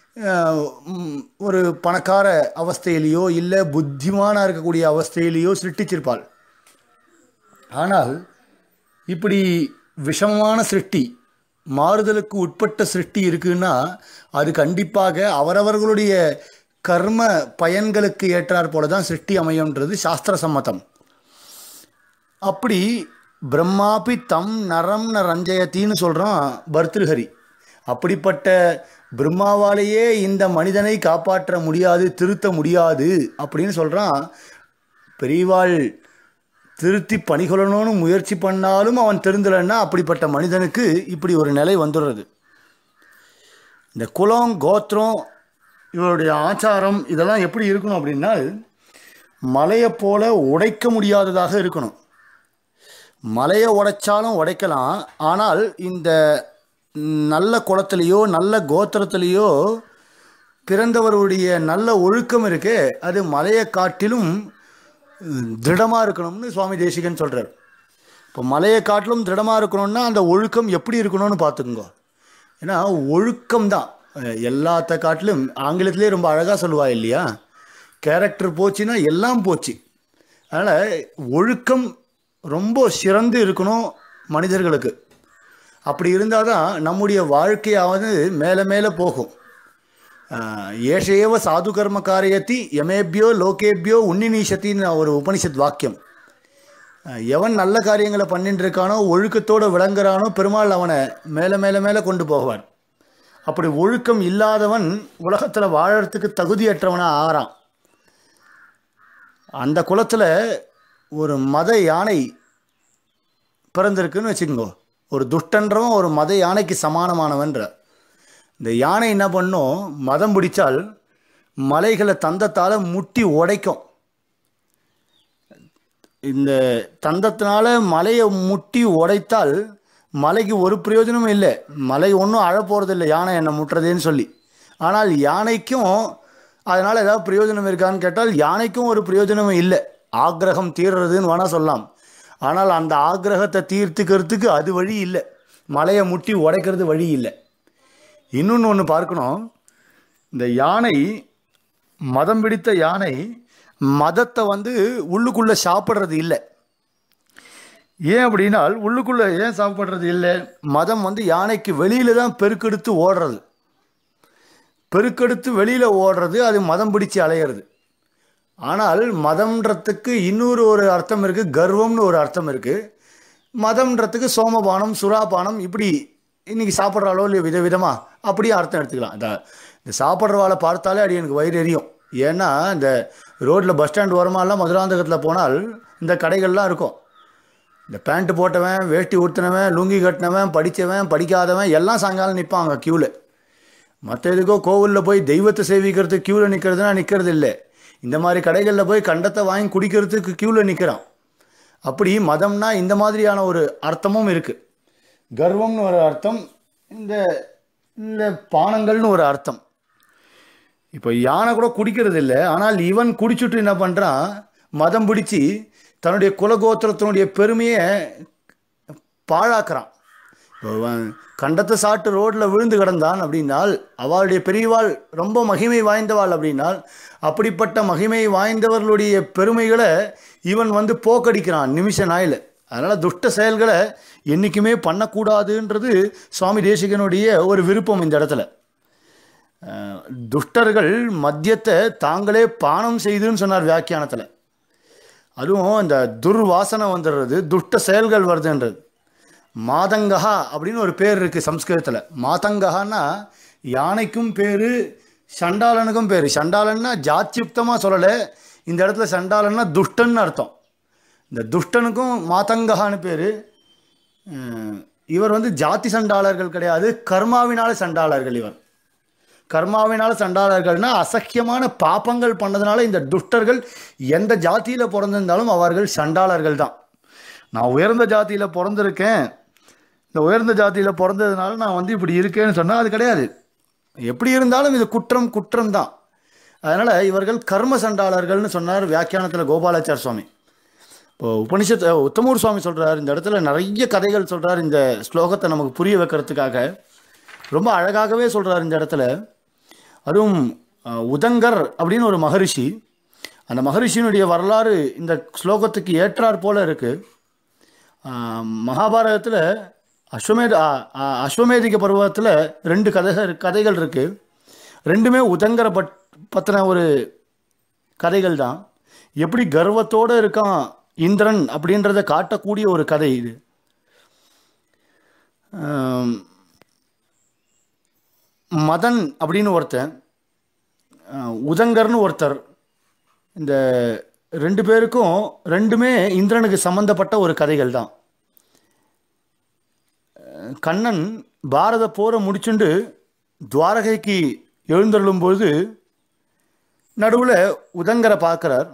ஒரு பணக்கார அவஸ்தையிலேயோ இல்லை புத்திமானாக இருக்கக்கூடிய அவஸ்தையிலேயோ சிருஷ்டிச்சிருப்பாள். ஆனால் இப்படி விஷமமான சிருஷ்டி, மாறுதலுக்கு உட்பட்ட சிருஷ்டி இருக்குன்னா அது கண்டிப்பாக அவரவர்களுடைய கர்ம பயன்களுக்கு ஏற்றாற் போல தான் சிருஷ்டி அமையும்ன்றது சாஸ்திர சம்மதம். அப்படி பிரம்மாபி தம் நரம் ந ரஞ்சயத்தின்னு சொல்கிறான் பர்திருஹரி. அப்படிப்பட்ட பிரம்மாவாலேயே இந்த மனிதனை காப்பாற்ற முடியாது, திருத்த முடியாது அப்படின்னு சொல்கிறான். பெரியவாள் திருத்தி பணிகொள்ளணும்னு முயற்சி பண்ணாலும் அவன் திருந்தலைன்னா அப்படிப்பட்ட மனிதனுக்கு இப்படி ஒரு நிலை வந்துடுறது. இந்த குலம் கோத்திரம் இவருடைய ஆச்சாரம் இதெல்லாம் எப்படி இருக்கணும் அப்படின்னால் மலையை போல உடைக்க முடியாததாக இருக்கணும். மலையை உடைச்சாலும் உடைக்கலாம். ஆனால் இந்த நல்ல குலத்திலேயோ நல்ல கோத்திரத்திலேயோ பிறந்தவருடைய நல்ல ஒழுக்கம் இருக்கே அது மலையை காட்டிலும் திருடமாக இருக்கணும்னு சுவாமி தேசிகன் சொல்கிறார். இப்போ இப்போ மலையை காட்டிலும் திடமாக இருக்கணும்னா அந்த ஒழுக்கம் எப்படி இருக்கணும்னு பார்த்துக்குங்க. ஏன்னா ஒழுக்கம் தான் எல்லாத்த காட்டிலும். ஆங்கிலத்திலே ரொம்ப அழகாக சொல்லுவா இல்லையா, கேரக்டர் போச்சுன்னா எல்லாம் போச்சு. அதனால் ஒழுக்கம் ரொம்ப சிறந்து இருக்கணும் மனிதர்களுக்கு. அப்படி இருந்தால் தான் நம்முடைய வாழ்க்கையாவது மேலே மேலே போகும். ஏஷேவ சாது கர்ம காரியத்தி யமேபியோ லோகேபியோ உன்னிநீஷத்தின்னு ஒரு உபனிஷத் வாக்கியம். எவன் நல்ல காரியங்களை பண்ணிட்டு இருக்கானோ ஒழுக்கத்தோடு விளங்குறானோ பெருமாள் அவனை மேலே மேலே மேலே கொண்டு போவார். அப்படி ஒழுக்கம் இல்லாதவன் உலகத்தில் வாழறதுக்கு தகுதியற்றவனாக ஆகிறான். அந்த குலத்தில் ஒரு மத யானை பிறந்திருக்குன்னு வச்சுக்கோங்க. ஒரு துஷ்டன்றவன் ஒரு மத யானைக்கு சமானமானவன்ற. இந்த யானை என்ன பண்ணும், மதம் பிடிச்சால் மலைகளை தந்தத்தால் முட்டி உடைக்கும். இந்த தந்தத்தினால மலையை முட்டி உடைத்தால் மலைக்கு ஒரு பிரயோஜனமும் இல்லை. மலை ஒன்றும் அழ போகிறதில்லை யானை என்னை முட்டுறதேன்னு சொல்லி. ஆனால் யானைக்கும் அதனால் ஏதாவது பிரயோஜனம் இருக்கான்னு கேட்டால் யானைக்கும் ஒரு பிரயோஜனமும் இல்லை. ஆக்ரகம் தீர்றதுன்னு வேணால் சொல்லலாம். ஆனால் அந்த ஆக்ரகத்தை தீர்த்துக்கிறதுக்கு அது வழி இல்லை. மலையை முட்டி உடைக்கிறது வழி இல்லை. இன்னொன்று ஒன்று பார்க்கணும். இந்த யானை, மதம் பிடித்த யானை மதத்தை வந்து உள்ளுக்குள்ளே சாப்பிட்றது இல்லை. ஏன் அப்படின்னால், உள்ளுக்குள்ளே ஏன் சாப்பிட்றது இல்லை, மதம் வந்து யானைக்கு வெளியில் தான் பெருக்கெடுத்து ஓடுறது. பெருக்கெடுத்து வெளியில் ஓடுறது அது மதம் பிடிச்சி அலையிறது. ஆனால் மதம்ன்றதுக்கு இன்னொரு ஒரு அர்த்தம் இருக்குது, கர்வம்னு ஒரு அர்த்தம் இருக்குது. மதம்ன்றதுக்கு சோமபானம் சுறாபானம் இப்படி இன்றைக்கி சாப்பிட்றாலோ இல்லையோ விதவிதமாக அப்படியே அர்த்தம் எடுத்துக்கலாம். இந்த இந்த சாப்பிட்றவாளை பார்த்தாலே அடி எனக்கு வயிறு எரியும். ஏன்னா இந்த ரோட்டில் பஸ் ஸ்டாண்ட் ஓரமாலாம் மதுராந்தகத்தில் போனால் இந்த கடைகள்லாம் இருக்கும். இந்த பேண்ட்டு போட்டவன், வேஷ்டி ஊற்றினவன், லுங்கி கட்டினவன், படித்தவன், படிக்காதவன் எல்லாம் சாயங்காலம் நிற்பாங்க க்யூவில். மற்ற எதுக்கோ கோவிலில் போய் தெய்வத்தை சேவிக்கிறதுக்கு க்யூவில் நிற்கிறதுனா நிற்கிறது இல்லை. இந்த மாதிரி கடைகளில் போய் கண்டத்தை வாங்கி குடிக்கிறதுக்கு க்யூவில் நிற்கிறான். அப்படி மதம்னா இந்த மாதிரியான ஒரு அர்த்தமும் இருக்குது. கர்வம்னு ஒரு அர்த்தம், இந்த இந்த பானங்கள்னு ஒரு அர்த்தம். இப்போ யானை கூட குடிக்கிறது இல்லை. ஆனால் இவன் குடிச்சுட்டு என்ன பண்ணுறான், மதம் பிடிச்சி தன்னுடைய குலகோத்திரத்தினுடைய பெருமையை பாழாக்குறான். இப்போ கண்டத்தை சாப்பிட்டு ரோட்டில் விழுந்து கிடந்தான் அப்படின்னால் அவளுடைய பெரியவாள் ரொம்ப மகிமை வாய்ந்தவாள் அப்படின்னால் அப்படிப்பட்ட மகிமை வாய்ந்தவர்களுடைய பெருமைகளை இவன் வந்து போக்கடிக்கிறான் நிமிஷ நாயில். அதனால் துஷ்ட செயல்களை என்றைக்குமே பண்ணக்கூடாதுன்றது சுவாமி தேசிகனுடைய ஒரு விருப்பம். இந்த இடத்துல துஷ்டர்கள் மத்தியத்தை தாங்களே பானம் செய்துன்னு சொன்னார் வியாக்கியானத்தில். அதுவும் இந்த துர்வாசனை வந்துடுறது, துஷ்ட செயல்கள் வருதுன்றது. மாதங்கஹா அப்படின்னு ஒரு பேர் இருக்குது சம்ஸ்கிருதத்தில். மாதங்கஹான்னா யானைக்கும் பேர், சண்டாளனுக்கும் பேர். சண்டாளன்னா ஜாத்யுக்தமாக சொல்லலை, இந்த இடத்துல சண்டாளன்னா துஷ்டன்னு அர்த்தம். இந்த துஷ்டனுக்கும் மாதங்கஹான்னு பேர். இவர் வந்து ஜாதி சண்டாளர்கள் கிடையாது, கர்மாவினால சண்டாளர்கள். இவர் கர்மாவினால சண்டாளர்கள்னால் அசக்கியமான பாப்பங்கள் பண்ணதுனால இந்த துஷ்டர்கள் எந்த ஜாதியில் பிறந்திருந்தாலும் அவர்கள் சண்டாளர்கள் தான். நான் உயர்ந்த ஜாதியில் பிறந்திருக்கேன், இந்த உயர்ந்த ஜாதியில் பிறந்ததுனால நான் வந்து இப்படி இருக்கேன்னு சொன்னால் அது கிடையாது. எப்படி இருந்தாலும் இது குற்றம் குற்றம் தான். அதனால் இவர்கள் கர்ம சண்டாளர்கள்னு சொன்னார் வியாக்கியானத்தில் கோபாலாச்சார் சுவாமி. இப்போ உபனிஷத் உத்தமூர் சுவாமி சொல்கிறார், இந்த இடத்துல நிறைய கதைகள் சொல்கிறார் இந்த ஸ்லோகத்தை நமக்கு புரிய வைக்கிறதுக்காக. ரொம்ப அழகாகவே சொல்கிறார் இந்த இடத்துல. அதுவும் உதங்கர் அப்படின்னு ஒரு மகரிஷி, அந்த மகரிஷியினுடைய வரலாறு இந்த ஸ்லோகத்துக்கு ஏற்றாற் போல் இருக்குது. மகாபாரதத்தில் அஸ்வமேத அஸ்வமேதிக பருவத்தில் ரெண்டு கதைகள் கதைகள் இருக்குது. ரெண்டுமே உதங்கரை பட் பற்றின ஒரு கதைகள் தான். எப்படி கர்வத்தோடு இருக்கான் இந்திரன் அப்படின்றத காட்டக்கூடிய ஒரு கதை இது. மதன் அப்படின்னு ஒருத்தன், உதங்கர்னு ஒருத்தர். இந்த ரெண்டு பேருக்கும் ரெண்டுமே இந்திரனுக்கு சம்பந்தப்பட்ட ஒரு கதைகள் தான். கண்ணன் பாரத போரை முடிச்சுண்டு துவாரகைக்கு எழுந்தருளும்போது நடுவில் உதங்கரை பார்க்குறார்.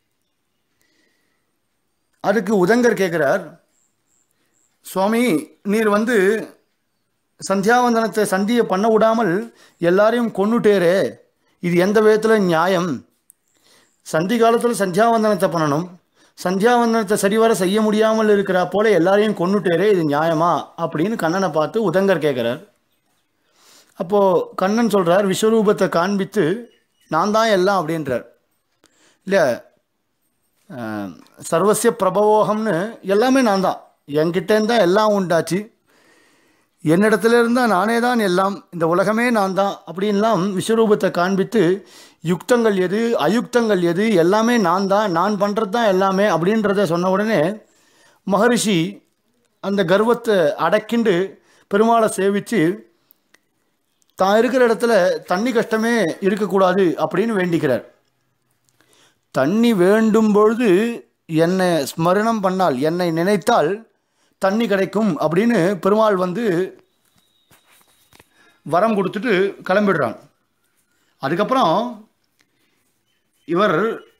அதுக்கு உதங்கர் கேட்குறார், சுவாமி நீர் வந்து சந்தியாவந்தனத்தை சந்தியை பண்ண விடாமல் எல்லாரையும் கொன்னுட்டேரே, இது எந்த விதத்தில் நியாயம்? சந்தி காலத்தில் சந்தியாவந்தனத்தை பண்ணணும், சந்தியாவந்தனத்தை சரிவர செய்ய முடியாமல் இருக்கிறா போல எல்லாரையும் கொன்னுட்டேரே, இது நியாயமா அப்படின்னு கண்ணனை பார்த்து உதங்கர் கேட்குறார். அப்போது கண்ணன் சொல்கிறார், விஸ்வரூபத்தை காண்பித்து நான் தான் எல்லாம் அப்படின்றார். இல்லை, சர்வசிய பிரபவோகம்னு எல்லாமே நான் தான், என்கிட்டேருந்து தான் எல்லாம் உண்டாச்சு, என்னிடத்துல இருந்தால் நானே தான் எல்லாம், இந்த உலகமே நான் தான் அப்படின்லாம் விஸ்வரூபத்தை காண்பித்து யுக்தங்கள் எது அயுக்தங்கள் எது எல்லாமே நான் தான், நான் பண்ணுறது தான் எல்லாமே அப்படின்றத சொன்ன உடனே மகரிஷி அந்த கர்வத்தை அடக்கிண்டு பெருமாளை சேவித்து தான் இருக்கிற இடத்துல தண்ணி கஷ்டமே இருக்கக்கூடாது அப்படின்னு வேண்டிக்கிறார். தண்ணி வேண்டும் பொழுது என்னை ஸ்மரணம் பண்ணால், என்னை நினைத்தால் தண்ணி கிடைக்கும் அப்படின்னு பெருமாள் வந்து வரம் கொடுத்துட்டு கிளம்பிடுறான். அதுக்கப்புறம் இவர்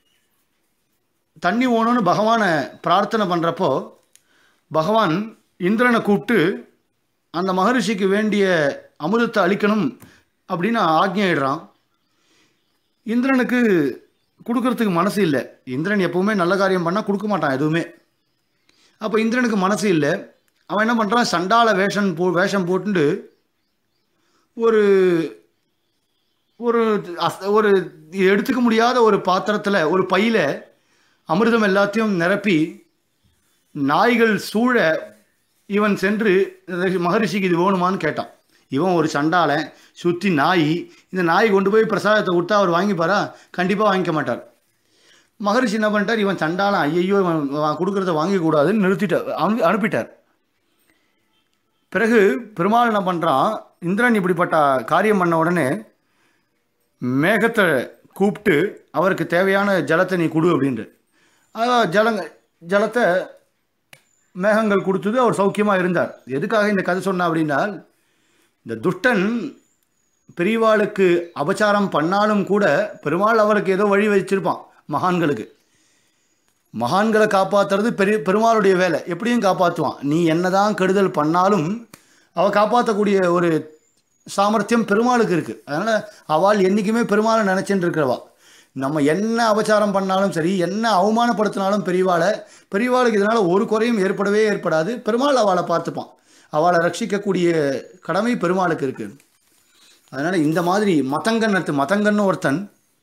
தண்ணி ஓணும்னு பகவானை பிரார்த்தனை பண்ணுறப்போ பகவான் இந்திரனை கூப்பிட்டு அந்த மகரிஷிக்கு வேண்டிய அமுதத்தை அளிக்கணும் அப்படின்னு ஆக்ஞையிடுறான். இந்திரனுக்கு கொடுக்கறதுக்கு மனசு இல்லை. இந்திரன் எப்பவுமே நல்ல காரியம் பண்ணால் கொடுக்க மாட்டான் எதுவுமே. அப்போ இந்திரனுக்கு மனசு இல்லை. அவன் என்ன பண்ணுறான், சண்டால வேஷம் போ வேஷம் போட்டுண்டு ஒரு ஒரு ஒரு எடுத்துக்க முடியாத ஒரு பாத்திரத்தில் ஒரு பையில் அமிர்தம் எல்லாத்தையும் நிரப்பி நாய்கள் சூழ இவன் சென்று மகரிஷிக்கு இது வேணுமான்னு கேட்டான். இவன் ஒரு சண்டாளன், சுற்றி நாய், இந்த நாய் கொண்டு போய் பிரசாதத்தை கொடுத்தா அவர் வாங்கிப்பாரா? கண்டிப்பாக வாங்கிக்க மாட்டார். மகரிஷி என்ன பண்ணிட்டார், இவன் சண்டாளன், ஐயோ இவன் கொடுக்குறத வாங்கிக்கூடாதுன்னு நிறுத்திட்டார், அனு அனுப்பிட்டார். பிறகு பெருமாள் என்ன பண்ணுறான், இந்திரன் இப்படிப்பட்ட காரியம் பண்ண உடனே மேகத்தை கூப்பிட்டு அவருக்கு தேவையான ஜலத்தை நீ கொடு அப்படின்ட்டு ஜலங்க ஜலத்தை மேகங்கள் கொடுத்தது. அவர் சௌக்கியமாக இருந்தார். எதுக்காக இந்த கதை சொன்னா அப்படின்னா, இந்த துஷ்டன் பெரியவாளுக்கு அபச்சாரம் பண்ணாலும் கூட பெருமாள் அவருக்கு ஏதோ வழி வச்சிருப்பான். மகான்களுக்கு மகான்களை காப்பாற்றுறது பெரிய பெருமாளுடைய வேலை, எப்படியும் காப்பாற்றுவான். நீ என்னதான் கெடுதல் பண்ணாலும் அவள் காப்பாற்றக்கூடிய ஒரு சாமர்த்தியம் பெருமாளுக்கு இருக்குது. அதனால் அவள் என்றைக்குமே பெருமாளை நினச்சின்னு இருக்கிறவா. நம்ம என்ன அபச்சாரம் பண்ணாலும் சரி, என்ன அவமானப்படுத்தினாலும் பெரியவாளை பெரியவாளுக்கு இதனால் ஒரு குறையும் ஏற்படவே ஏற்படாது. பெருமாள் அவளை பார்த்துப்பான். அவளை ரட்சிக்கக்கூடிய கடமை பெருமாளுக்கு இருக்குது. அதனால் இந்த மாதிரி மதங்கன் அடுத்து மதங்கன்னு ஒருத்தன்,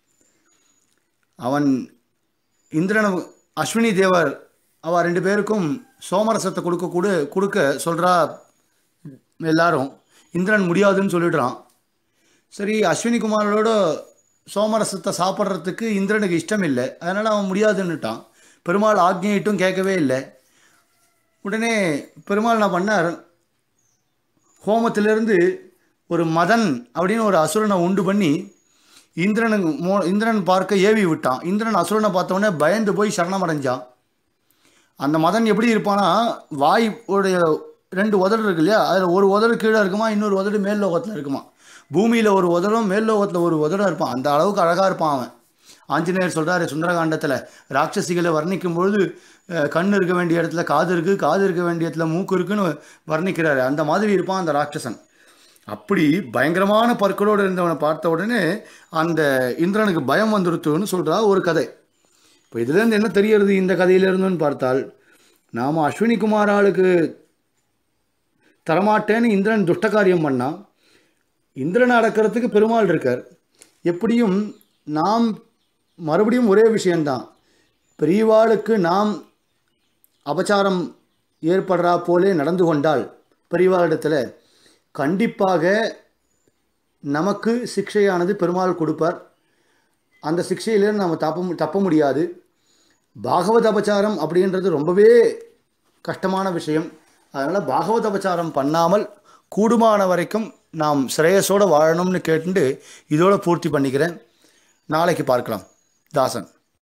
அவன் இந்திரன அஸ்வினி தேவர் அவள் ரெண்டு பேருக்கும் சோமரசத்தை கொடுக்க கூட கொடுக்க சொல்கிறா எல்லாரும். இந்திரன் முடியாதுன்னு சொல்லிடுறான். சரி, அஸ்வினி குமாரோட சோமரசத்தை சாப்பிட்றதுக்கு இந்திரனுக்கு இஷ்டம் இல்லை. அதனால் அவன் முடியாதுன்னுட்டான். பெருமாள் ஆக்ஞையிட்டும் கேட்கவே இல்லை. உடனே பெருமாள் என்ன பண்ணார், ஹோமத்திலிருந்து ஒரு மதன் அப்படின்னு ஒரு அசுரனை உண்டு பண்ணி இந்திரனுக்கு மோ இந்திரன் பார்க்க ஏவி விட்டான். இந்திரன் அசுரனை பார்த்தோன்னே பயந்து போய் சரணம் அடைஞ்சான். அந்த மதன் எப்படி இருப்பானா, வாய் உடைய ரெண்டு உதடு இருக்கு இல்லையா, அதில் ஒரு உதடு கீழே இருக்குமா, இன்னொரு உதடு மேல் லோகத்தில் இருக்குமா. பூமியில் ஒரு உதடும் மேல் லோகத்தில் ஒரு உதடும் இருப்பான். அந்த அளவுக்கு அழகாக இருப்பான் அவன். ஆஞ்சநேயர் சொல்கிறாரு சுந்தரகாண்டத்தில், ராட்சசிகளை வர்ணிக்கும் பொழுது கண் இருக்க வேண்டிய இடத்துல காது இருக்குது, காது இருக்க வேண்டிய இடத்துல மூக்கு இருக்குன்னு வர்ணிக்கிறாரு. அந்த மாதிரி இருப்பான் அந்த ராட்சசன். அப்படி பயங்கரமான பற்களோடு இருந்தவனை பார்த்த உடனே அந்த இந்திரனுக்கு பயம் வந்துடுத்துன்னு சொல்கிறா ஒரு கதை. இப்போ இதுலேருந்து என்ன தெரியறது இந்த கதையிலேருந்துன்னு பார்த்தால், நாம் அஸ்வினி குமாராளுக்கு தரமாட்டேன்னு இந்திரன் துஷ்ட காரியம் பண்ணால் இந்திரனை அடக்கிறதுக்கு பெருமாள் இருக்கார். எப்படியும் நாம் மறுபடியும் ஒரே விஷயந்தான், பெரியவாளுக்கு நாம் அபச்சாரம் ஏற்படுறா போலே நடந்து கொண்டால் பெரியவாளிடத்தில் கண்டிப்பாக நமக்கு சிக்ஷையானது பெருமாள் கொடுப்பார். அந்த சிக்ஷையிலேருந்து நம்ம தப்ப தப்ப முடியாது. பாகவத அபச்சாரம் அப்படின்றது ரொம்பவே கஷ்டமான விஷயம். அதனால் பாகவத அபச்சாரம் பண்ணாமல் கூடுமான வரைக்கும் நாம் ஸ்ரேயஸோடு வாழணும்னு கேட்டு இதோட பூர்த்தி பண்ணிக்கிறேன். நாளைக்கு பார்க்கலாம். தாசன்.